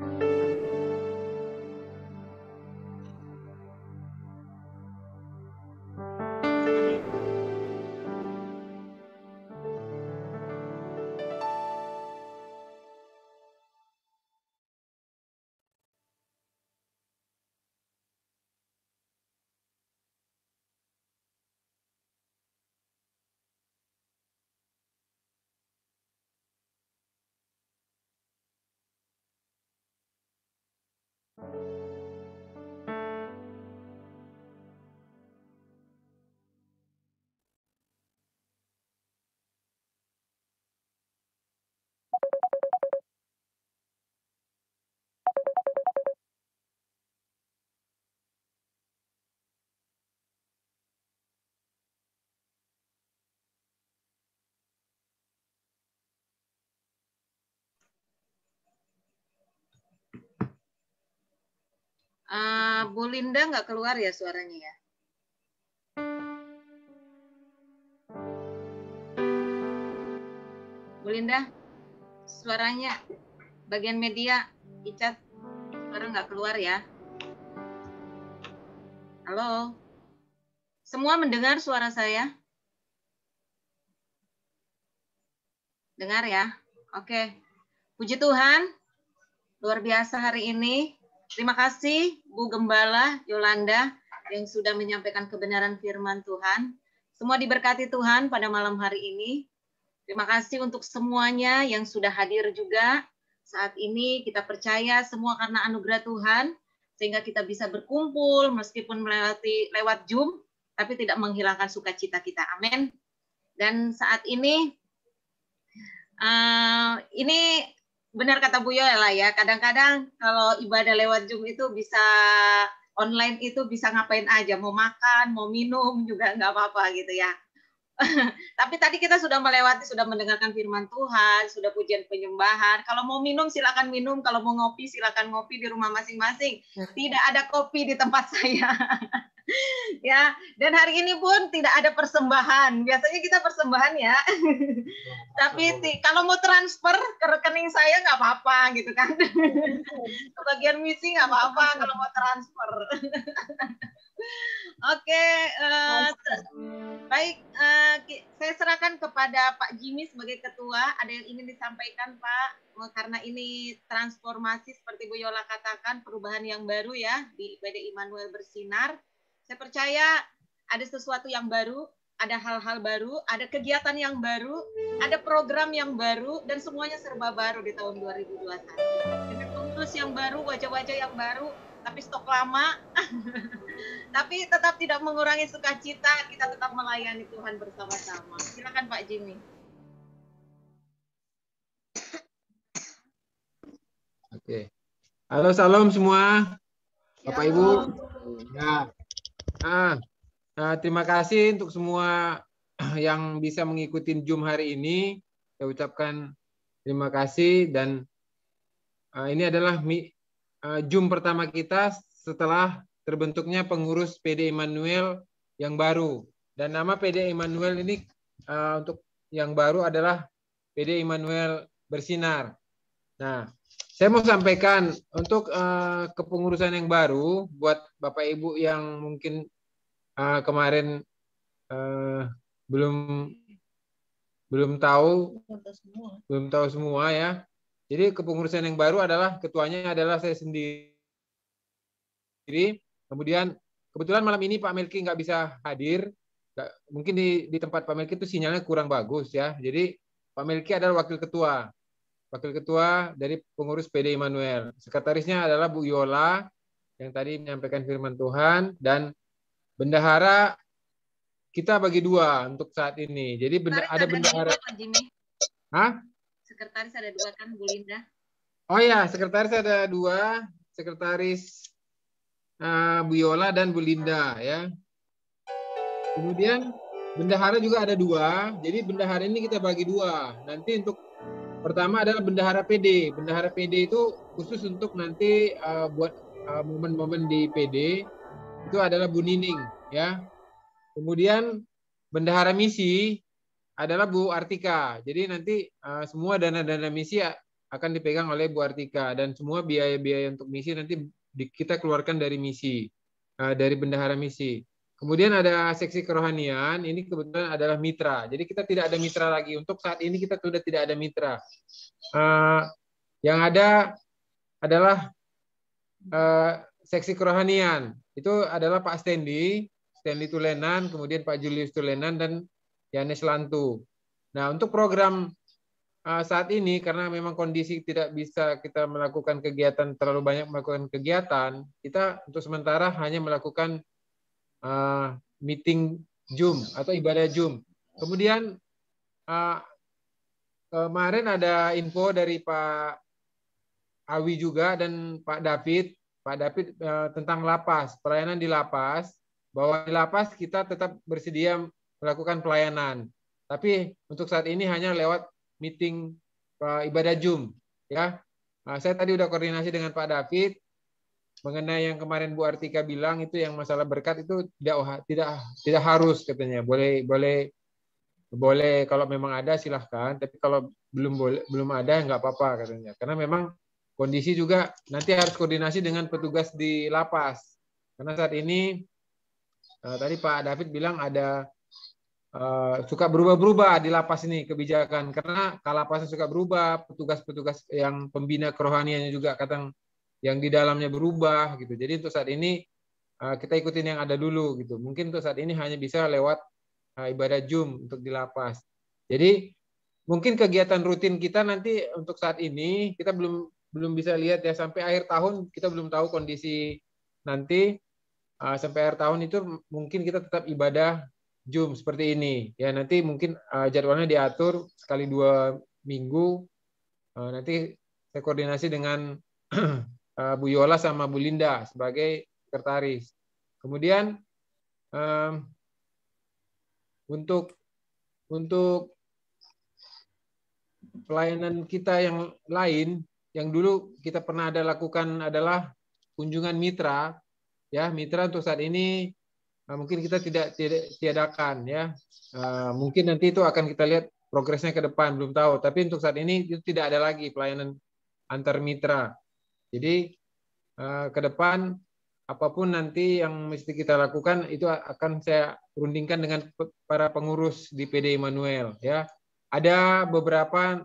Bu Linda nggak keluar ya suaranya ya? Bu Linda, suaranya bagian media, Icat, suara nggak keluar ya? Halo? Semua mendengar suara saya? Dengar ya? Oke. Puji Tuhan, luar biasa hari ini. Terima kasih Bu Gembala Yolanda yang sudah menyampaikan kebenaran firman Tuhan. Semua diberkati Tuhan pada malam hari ini. Terima kasih untuk semuanya yang sudah hadir juga. Saat ini kita percaya semua karena anugerah Tuhan, sehingga kita bisa berkumpul meskipun lewat Zoom, tapi tidak menghilangkan sukacita kita. Amin. Dan saat ini benar kata Bu Yola ya, kadang-kadang kalau ibadah lewat Zoom itu bisa online, itu bisa ngapain aja, mau makan, mau minum juga nggak apa-apa gitu ya. Tapi tadi kita sudah mendengarkan firman Tuhan, sudah pujian penyembahan. Kalau mau minum silakan minum, kalau mau ngopi silakan ngopi di rumah masing-masing. Tidak ada kopi di tempat saya. Ya, dan hari ini pun tidak ada persembahan. Biasanya kita persembahan ya. Tapi kalau mau transfer ke rekening saya nggak apa-apa gitu kan. Ke bagian misi nggak apa-apa kalau mau transfer. Oke, baik, saya serahkan kepada Pak Jimmy sebagai ketua. Ada yang ingin disampaikan Pak? Karena ini transformasi seperti Bu Yola katakan, perubahan yang baru ya di PD Immanuel Bersinar. Saya percaya ada sesuatu yang baru, ada hal-hal baru, ada kegiatan yang baru, ada program yang baru, dan semuanya serba baru di tahun 2021. Dengan pengurus yang baru, wajah-wajah yang baru, tapi stok lama. Tapi tetap tidak mengurangi sukacita, kita tetap melayani Tuhan bersama-sama. Silakan Pak Jimmy. Oke. Halo, salam semua, Bapak Ibu. Ya. Terima kasih untuk semua yang bisa mengikuti Zoom hari ini. Saya ucapkan terima kasih, dan ini adalah Zoom pertama kita setelah terbentuknya pengurus PD Immanuel yang baru. Dan nama PD Immanuel ini untuk yang baru adalah PD Immanuel Bersinar. Nah, saya mau sampaikan untuk kepengurusan yang baru buat Bapak Ibu yang mungkin kemarin belum tahu semua ya. Jadi kepengurusan yang baru adalah ketuanya adalah saya sendiri. Kemudian kebetulan malam ini Pak Melki nggak bisa hadir. Mungkin di tempat Pak Melki itu sinyalnya kurang bagus ya. Jadi Pak Melki adalah wakil ketua dari pengurus PD Immanuel. Sekretarisnya adalah Bu Yola yang tadi menyampaikan firman Tuhan, dan bendahara kita bagi dua untuk saat ini. Jadi ada bendahara. Pak Jimmy. Hah? Sekretaris ada dua kan, Bu Linda? Oh ya, sekretaris ada dua, sekretaris Bu Yola dan Bu Linda ya. Kemudian bendahara juga ada dua. Jadi bendahara ini kita bagi dua. Nanti untuk pertama adalah bendahara PD. Bendahara PD itu khusus untuk nanti buat momen-momen di PD. Itu adalah Bu Nining ya. Kemudian bendahara misi adalah Bu Artika. Jadi nanti semua dana-dana misi akan dipegang oleh Bu Artika, dan semua biaya-biaya untuk misi nanti kita keluarkan dari misi, dari bendahara misi. Kemudian ada seksi kerohanian, ini kebetulan adalah mitra. Jadi kita tidak ada mitra lagi. Untuk saat ini kita sudah tidak ada mitra. Yang ada adalah seksi kerohanian. Itu adalah Pak Stanley Tulenan, kemudian Pak Julius Tulenan, dan Yanes Lantu. Nah, untuk program saat ini, karena memang kondisi tidak bisa kita melakukan kegiatan, terlalu banyak melakukan kegiatan, kita untuk sementara hanya melakukan meeting Zoom atau ibadah Zoom. Kemudian kemarin ada info dari Pak Awi juga dan Pak David tentang lapas, pelayanan di lapas, bahwa di lapas kita tetap bersedia melakukan pelayanan. Tapi untuk saat ini hanya lewat meeting ibadah Zoom ya. Saya tadi udah koordinasi dengan Pak David mengenai yang kemarin Bu Artika bilang itu, yang masalah berkat itu tidak harus katanya. Boleh kalau memang ada silahkan, tapi kalau belum ada nggak apa-apa katanya. Karena memang kondisi juga nanti harus koordinasi dengan petugas di lapas. Karena saat ini tadi Pak David bilang ada suka berubah-berubah di lapas ini kebijakan, karena kalapasnya suka berubah, petugas-petugas yang pembina kerohaniannya juga kadang yang di dalamnya berubah gitu. Jadi untuk saat ini kita ikutin yang ada dulu gitu. Mungkin untuk saat ini hanya bisa lewat ibadah Zoom untuk di lapas. Jadi mungkin kegiatan rutin kita nanti untuk saat ini kita belum bisa lihat ya, sampai akhir tahun kita belum tahu kondisi nanti. Sampai akhir tahun itu mungkin kita tetap ibadah Zoom seperti ini ya. Nanti mungkin jadwalnya diatur sekali 2 minggu. Nanti saya koordinasi dengan Bu Yola sama Bu Linda sebagai sekretaris. Kemudian untuk pelayanan kita yang lain, yang dulu kita pernah lakukan adalah kunjungan mitra. Ya, mitra untuk saat ini mungkin kita tidak tiadakan ya. Mungkin nanti itu akan kita lihat progresnya ke depan, belum tahu. Tapi untuk saat ini itu tidak ada lagi pelayanan antar mitra. Jadi ke depan apapun nanti yang mesti kita lakukan itu akan saya rundingkan dengan para pengurus di PD Immanuel ya. Ada beberapa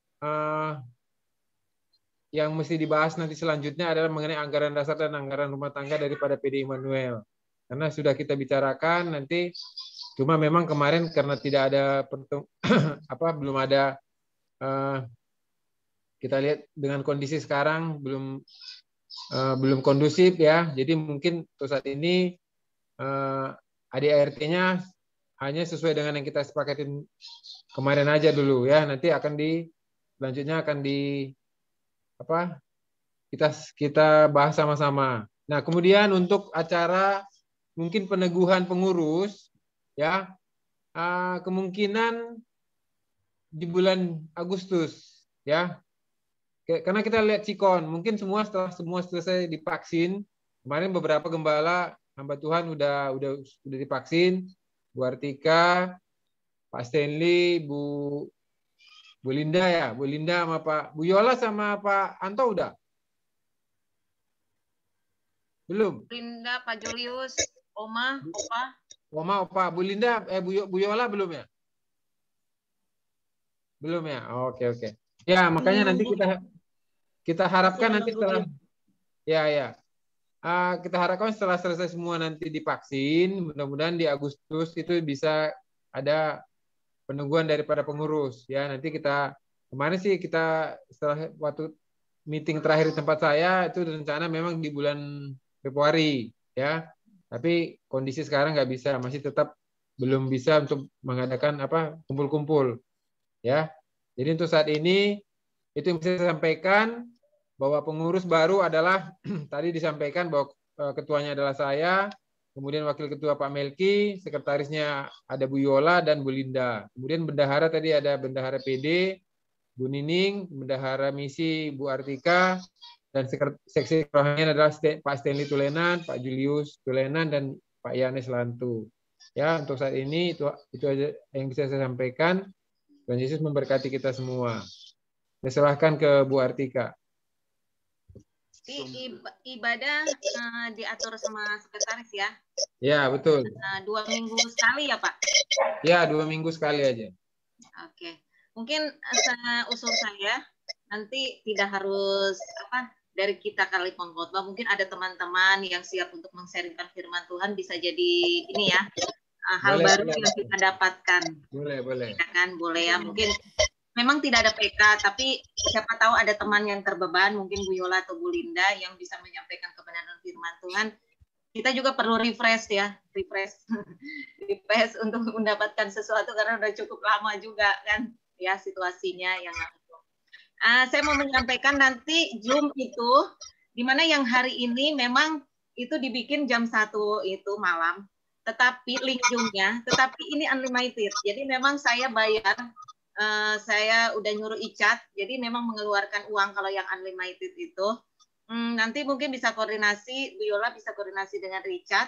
yang mesti dibahas nanti selanjutnya adalah mengenai anggaran dasar dan anggaran rumah tangga daripada PD Immanuel. Karena sudah kita bicarakan nanti, cuma memang kemarin karena tidak ada belum ada, kita lihat dengan kondisi sekarang belum belum kondusif ya. Jadi mungkin untuk saat ini ADART-nya hanya sesuai dengan yang kita sepakatin kemarin aja dulu ya. Nanti akan selanjutnya akan kita bahas sama-sama. Nah, kemudian untuk acara mungkin peneguhan pengurus ya, kemungkinan di bulan Agustus ya. Karena kita lihat sikon, mungkin setelah semua selesai divaksin. Kemarin beberapa gembala hamba Tuhan udah divaksin, Bu Artika, Pak Stanley, Bu Linda ya, Bu Linda sama Pak Bu Yola sama Pak Anto udah? Belum? Linda, Pak Julius, Oma, Opa. Oma, Opa, Bu Linda, Bu Yola belum ya? Belum ya? Oke. Ya, makanya nanti kita harapkan nanti setelah kita harapkan setelah selesai semua nanti divaksin, mudah-mudahan di Agustus itu bisa ada peneguhan daripada pengurus ya. Nanti kemarin sih kita setelah waktu meeting terakhir di tempat saya itu rencana memang di bulan Februari ya. Tapi kondisi sekarang nggak bisa, masih tetap belum bisa untuk mengadakan kumpul-kumpul ya. Jadi untuk saat ini itu yang bisa saya sampaikan, bahwa pengurus baru adalah tadi disampaikan bahwa ketuanya adalah saya, kemudian wakil ketua Pak Melki, sekretarisnya ada Bu Yola dan Bu Linda. Kemudian bendahara tadi ada bendahara PD, Bu Nining, bendahara misi Bu Artika, dan seksi rohanian adalah Pak Stanley Tulenan, Pak Julius Tulenan, dan Pak Yanes Lantu. Ya, untuk saat ini itu aja yang bisa saya sampaikan. Tuhan Yesus memberkati kita semua. Saya serahkan ke Bu Artika. Ibadah diatur sama sekretaris ya? Ya, betul. 2 minggu sekali ya, Pak? Ya, 2 minggu sekali aja. Oke. Mungkin usul saya, nanti tidak harus dari kita kali pengkhotbah, mungkin ada teman-teman yang siap untuk men-sharingkan firman Tuhan, bisa jadi ini ya, hal baru yang kita dapatkan. Boleh. Ya kan, boleh ya. Mungkin memang tidak ada PK, tapi siapa tahu ada teman yang terbeban, mungkin Bu Yola atau Bu Linda yang bisa menyampaikan kebenaran firman Tuhan. Kita juga perlu refresh untuk mendapatkan sesuatu, karena udah cukup lama juga kan ya situasinya yang langsung. Saya mau menyampaikan nanti Zoom itu, di mana yang hari ini memang itu dibikin jam 1 itu malam, tetapi link Zoom-nya, tetapi ini unlimited. Jadi memang saya bayar. Saya udah nyuruh Icat, jadi memang mengeluarkan uang kalau yang unlimited itu. Nanti mungkin bisa koordinasi, Bu Yola bisa koordinasi dengan Richard.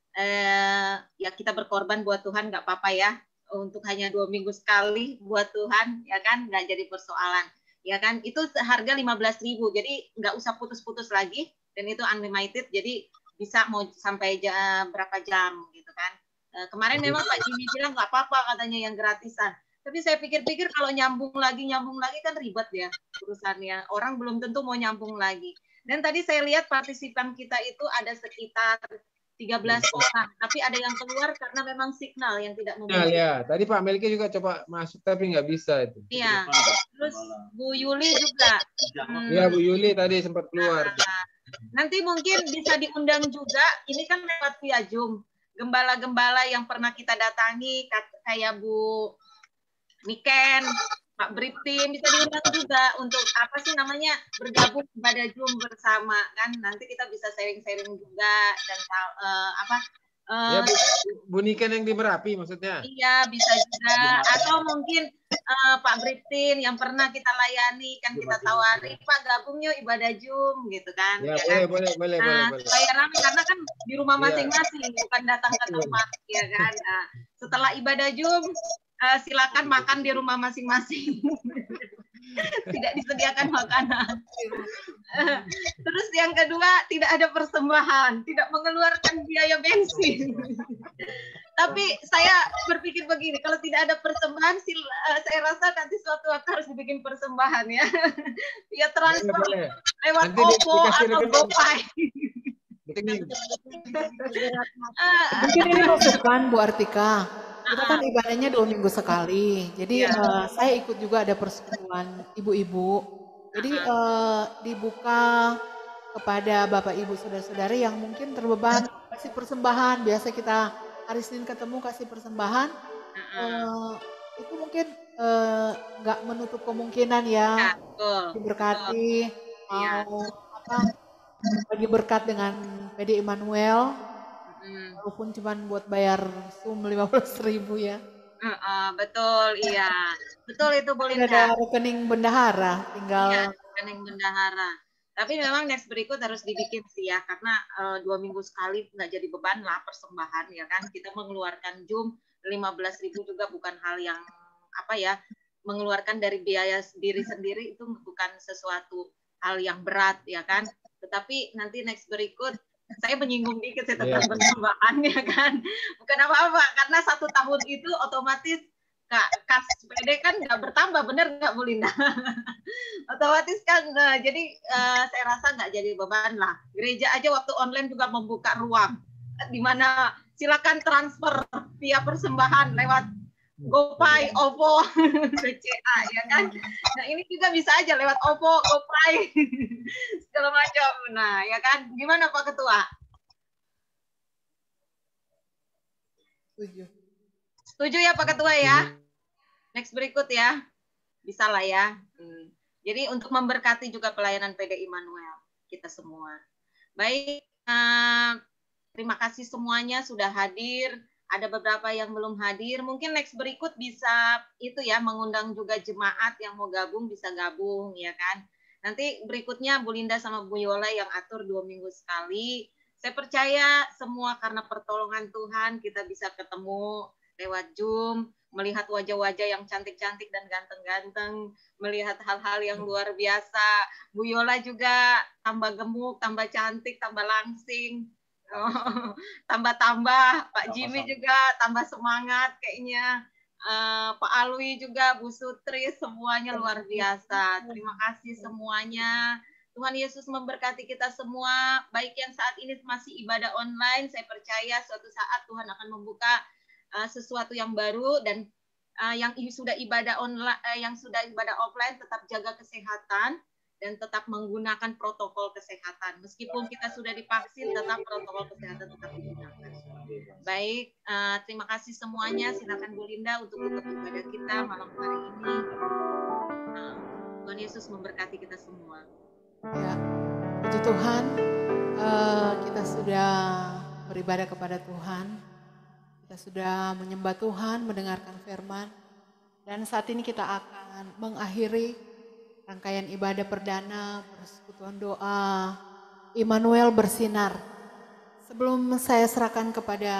Ya kita berkorban buat Tuhan, nggak apa-apa ya. Untuk hanya 2 minggu sekali buat Tuhan, ya kan, nggak jadi persoalan. Ya kan, itu harga 15.000, jadi nggak usah putus-putus lagi. Dan itu unlimited, jadi bisa mau sampai berapa jam gitu kan. Kemarin memang Pak Jimmy bilang nggak apa-apa katanya yang gratisan. Tapi saya pikir-pikir kalau nyambung lagi kan ribet ya urusannya. Orang belum tentu mau nyambung lagi. Dan tadi saya lihat partisipan kita itu ada sekitar 13 orang. Tapi ada yang keluar karena memang signal yang tidak memungkinkan. Ya, tadi Pak Melki juga coba masuk tapi nggak bisa itu. Iya. Terus Bu Yuli juga. Iya, Bu Yuli tadi sempat keluar. Nanti mungkin bisa diundang juga. Ini kan lewat via Zoom. Gembala-gembala yang pernah kita datangi kayak Bu Niken, Pak Briptim, bisa diundang juga untuk bergabung pada Zoom bersama kan. Nanti kita bisa sharing-sharing juga dan ya, Bu Niken yang di Merapi maksudnya. Iya, bisa juga. Atau mungkin Pak Briptim yang pernah kita layani kan, kita tawari, Pak gabung yuk ibadah Zoom gitu kan. Ya, ya boleh. Supaya ramai, karena kan di rumah masing-masing, bukan datang ke tempat ya kan. Nah, setelah ibadah Zoom silakan makan di rumah masing-masing. Tidak disediakan makanan. Terus yang kedua, tidak ada persembahan, tidak mengeluarkan biaya bensin. Tapi saya berpikir begini, kalau tidak ada persembahan, saya rasa nanti suatu waktu harus dibikin persembahan ya. Ya transfer lewat OVO atau GoPay. Mungkin ini masukan Bu Artika. Kita kan ibadahnya 2 minggu sekali. Jadi saya ikut juga ada persekutuan ibu-ibu. Jadi dibuka kepada Bapak Ibu Saudara-saudari yang mungkin terbeban kasih persembahan. Biasa kita hari Senin ketemu kasih persembahan. Itu mungkin nggak menutup kemungkinan ya, betul. diberkati Iya. mau bagi berkat dengan PD Immanuel, walaupun cuma buat bayar Zoom 15.000 ya. Betul, iya. Betul itu Bu Linda. Ada rekening bendahara, tinggal. Iya, rekening bendahara. Tapi memang next berikut harus dibikin sih ya, karena 2 minggu sekali nggak jadi beban lah persembahan ya kan. Kita mengeluarkan Zoom 15.000 juga bukan hal yang apa ya, mengeluarkan dari biaya diri sendiri itu bukan sesuatu hal yang berat ya kan. Tetapi nanti next berikut saya menyinggung dikit saya tentang persembahan ya kan. Bukan apa-apa, karena 1 tahun itu otomatis kas PD kan nggak bertambah, bener nggak Bu Linda? Otomatis kan, jadi saya rasa nggak jadi beban lah. Gereja aja waktu online juga membuka ruang, di mana silakan transfer via persembahan lewat GoPay, OVO, BCA ya kan. Nah ini juga bisa aja lewat OVO, GoPay, segala macam. Nah ya kan, gimana Pak Ketua? Setuju ya Pak Ketua ya? Next berikut ya, bisa lah ya. Jadi untuk memberkati juga pelayanan PD Immanuel kita semua. Baik, terima kasih semuanya sudah hadir. Ada beberapa yang belum hadir. Mungkin next berikut bisa itu ya, mengundang juga jemaat yang mau gabung bisa gabung ya kan. Nanti berikutnya Bu Linda sama Bu Yola yang atur 2 minggu sekali. Saya percaya semua karena pertolongan Tuhan kita bisa ketemu lewat Zoom, melihat wajah-wajah yang cantik-cantik dan ganteng-ganteng, melihat hal-hal yang luar biasa. Bu Yola juga tambah gemuk, tambah cantik, tambah langsing, tambah-tambah. Pak Jimmy juga tambah semangat kayaknya. Pak Alwi juga, Bu Sutri, semuanya luar biasa. Terima kasih semuanya. Tuhan Yesus memberkati kita semua, baik yang saat ini masih ibadah online, saya percaya suatu saat Tuhan akan membuka sesuatu yang baru, dan yang sudah ibadah online, yang sudah ibadah offline tetap jaga kesehatan dan tetap menggunakan protokol kesehatan. Meskipun kita sudah divaksin, tetap protokol kesehatan tetap digunakan. Baik, terima kasih semuanya. Silakan Bu Linda untuk tutup ibadah kita malam hari ini. Tuhan Yesus memberkati kita semua. Ya, puji Tuhan, kita sudah beribadah kepada Tuhan. Kita sudah menyembah Tuhan, mendengarkan firman, dan saat ini kita akan mengakhiri rangkaian ibadah perdana persekutuan doa Immanuel bersinar. Sebelum saya serahkan kepada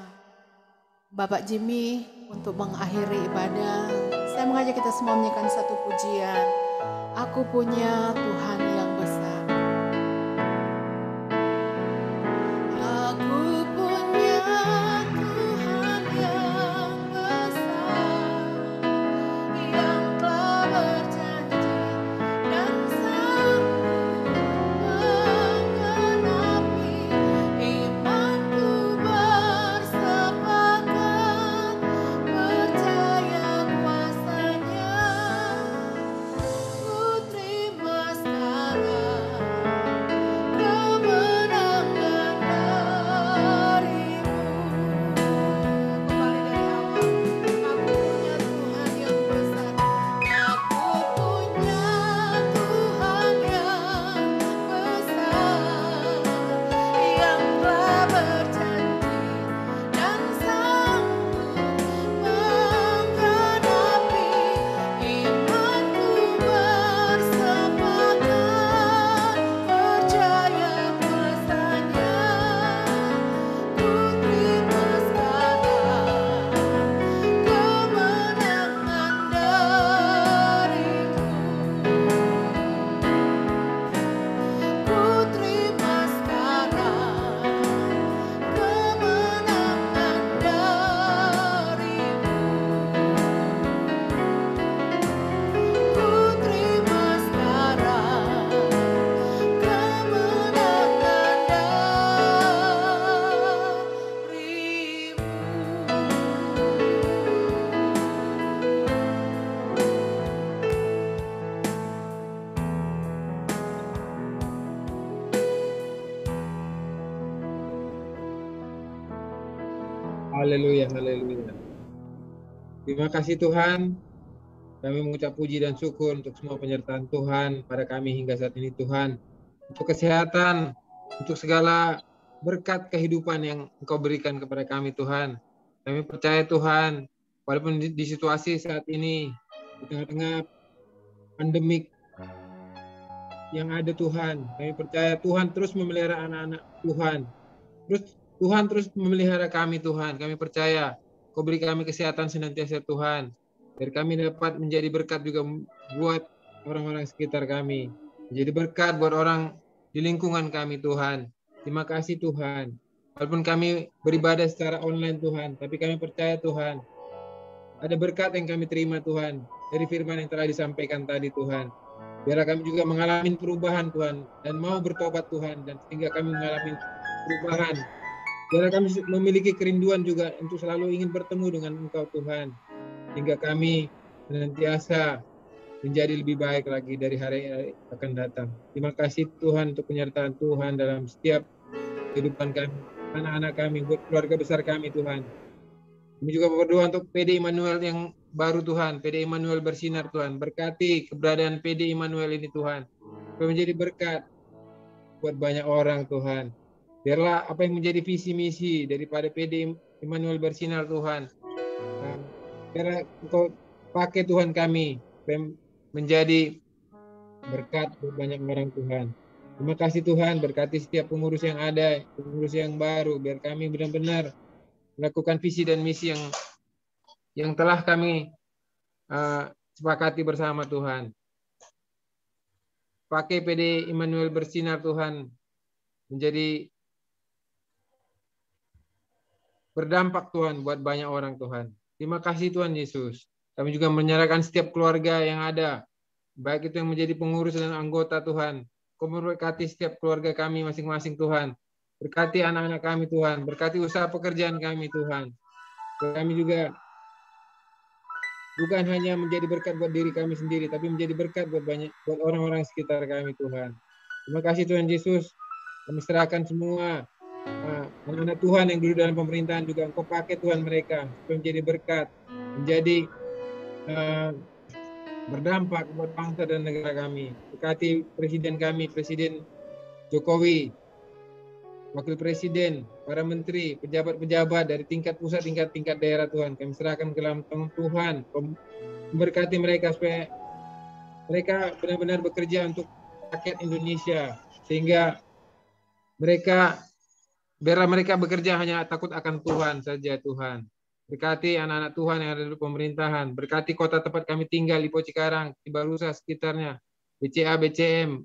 Bapak Jimmy untuk mengakhiri ibadah, saya mengajak kita semua menyanyikan satu pujian. Aku punya Tuhan yang besar. Ku terima Haleluya, haleluya. Terima kasih Tuhan. Kami mengucap puji dan syukur untuk semua penyertaan Tuhan pada kami hingga saat ini Tuhan. Untuk kesehatan, untuk segala berkat kehidupan yang Engkau berikan kepada kami Tuhan. Kami percaya Tuhan, walaupun di situasi saat ini, di tengah-tengah pandemik yang ada Tuhan, kami percaya Tuhan terus memelihara anak-anak Tuhan. Tuhan terus memelihara kami Tuhan. Kami percaya Kau beri kami kesehatan senantiasa Tuhan. Biar kami dapat menjadi berkat juga buat orang-orang sekitar kami. Menjadi berkat buat orang di lingkungan kami Tuhan. Terima kasih Tuhan. Walaupun kami beribadah secara online Tuhan, tapi kami percaya Tuhan, ada berkat yang kami terima Tuhan dari firman yang telah disampaikan tadi Tuhan. Biar kami juga mengalami perubahan Tuhan dan mau bertobat Tuhan, dan sehingga kami mengalami perubahan. Biar kami memiliki kerinduan juga untuk selalu ingin bertemu dengan Engkau Tuhan. Sehingga kami senantiasa menjadi lebih baik lagi dari hari akan datang. Terima kasih Tuhan untuk penyertaan Tuhan dalam setiap kehidupan kami, anak-anak kami, buat keluarga besar kami Tuhan. Kami juga berdoa untuk PD Immanuel yang baru Tuhan, PD Immanuel bersinar Tuhan. Berkati keberadaan PD Immanuel ini Tuhan. Supaya menjadi berkat buat banyak orang Tuhan. Biarlah apa yang menjadi visi misi daripada PD Immanuel bersinar Tuhan. Biarlah Engkau pakai Tuhan kami menjadi berkat buat banyak orang Tuhan. Terima kasih Tuhan, berkati setiap pengurus yang ada, pengurus yang baru, biar kami benar-benar melakukan visi dan misi yang telah kami sepakati bersama Tuhan. Pakai PD Immanuel bersinar Tuhan menjadi berdampak Tuhan buat banyak orang Tuhan. Terima kasih Tuhan Yesus. Kami juga menyerahkan setiap keluarga yang ada, baik itu yang menjadi pengurus dan anggota Tuhan. Kau berkati setiap keluarga kami masing-masing Tuhan. Berkati anak-anak kami Tuhan. Berkati usaha pekerjaan kami Tuhan. Kami juga bukan hanya menjadi berkat buat diri kami sendiri, tapi menjadi berkat buat orang-orang sekitar kami Tuhan. Terima kasih Tuhan Yesus. Kami serahkan semua anak-anak Tuhan yang duduk dalam pemerintahan juga Engkau pakai Tuhan mereka supaya menjadi berkat, menjadi berdampak buat bangsa dan negara kami. Berkati presiden kami, Presiden Jokowi, Wakil Presiden, para menteri, pejabat-pejabat dari tingkat pusat, tingkat daerah Tuhan. Kami serahkan ke dalam tangan Tuhan. Memberkati mereka supaya mereka benar-benar bekerja untuk rakyat Indonesia. Sehingga biarlah mereka bekerja hanya takut akan Tuhan saja Tuhan. Berkati anak-anak Tuhan yang ada di pemerintahan. Berkati kota tempat kami tinggal, Lipo Cikarang, Cibarusa, sekitarnya, BCA, BCM,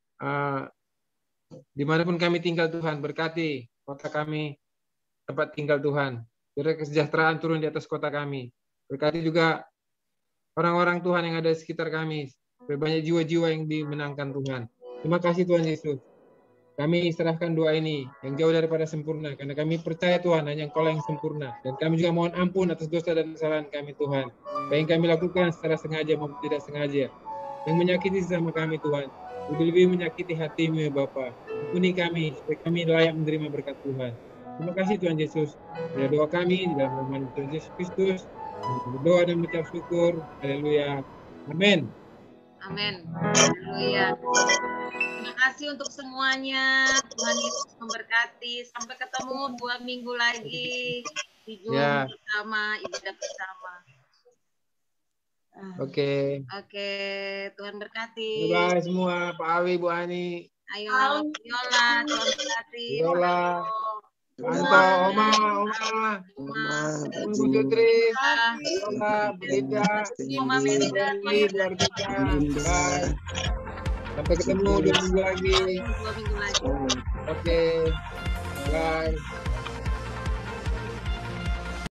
dimanapun kami tinggal Tuhan. Berkati kota kami, tempat tinggal Tuhan. Biar kesejahteraan turun di atas kota kami. Berkati juga orang-orang Tuhan yang ada di sekitar kami. Banyak jiwa-jiwa yang dimenangkan Tuhan. Terima kasih Tuhan Yesus. Kami serahkan doa ini yang jauh daripada sempurna, karena kami percaya Tuhan hanya Engkau yang sempurna. Dan kami juga mohon ampun atas dosa dan kesalahan kami Tuhan. Baik yang kami lakukan secara sengaja maupun tidak sengaja, yang menyakiti sesama kami Tuhan. Lebih-lebih menyakiti hati-Mu ya Bapa. Ampuni kami supaya kami layak menerima berkat Tuhan. Terima kasih Tuhan Yesus. Ya, doa kami di dalam nama Tuhan Yesus Kristus. Berdoa dan mengucap syukur. Haleluya. Amin. Amin. Haleluya. Terima kasih untuk semuanya. Tuhan Yesus memberkati. Sampai ketemu 2 minggu lagi di Zoom bersama, ibadah bersama. Oke. Tuhan berkati. Bye semua, Pak Awi, Bu Ani. Ayo, Yola, Tuhan berkati. Yola. Anto, Oma, Bu Jutri, Oma, Belinda, Oma Belinda, luar biasa. Bye. Sampai ketemu 2 minggu lagi. Oke. Oke. Bye.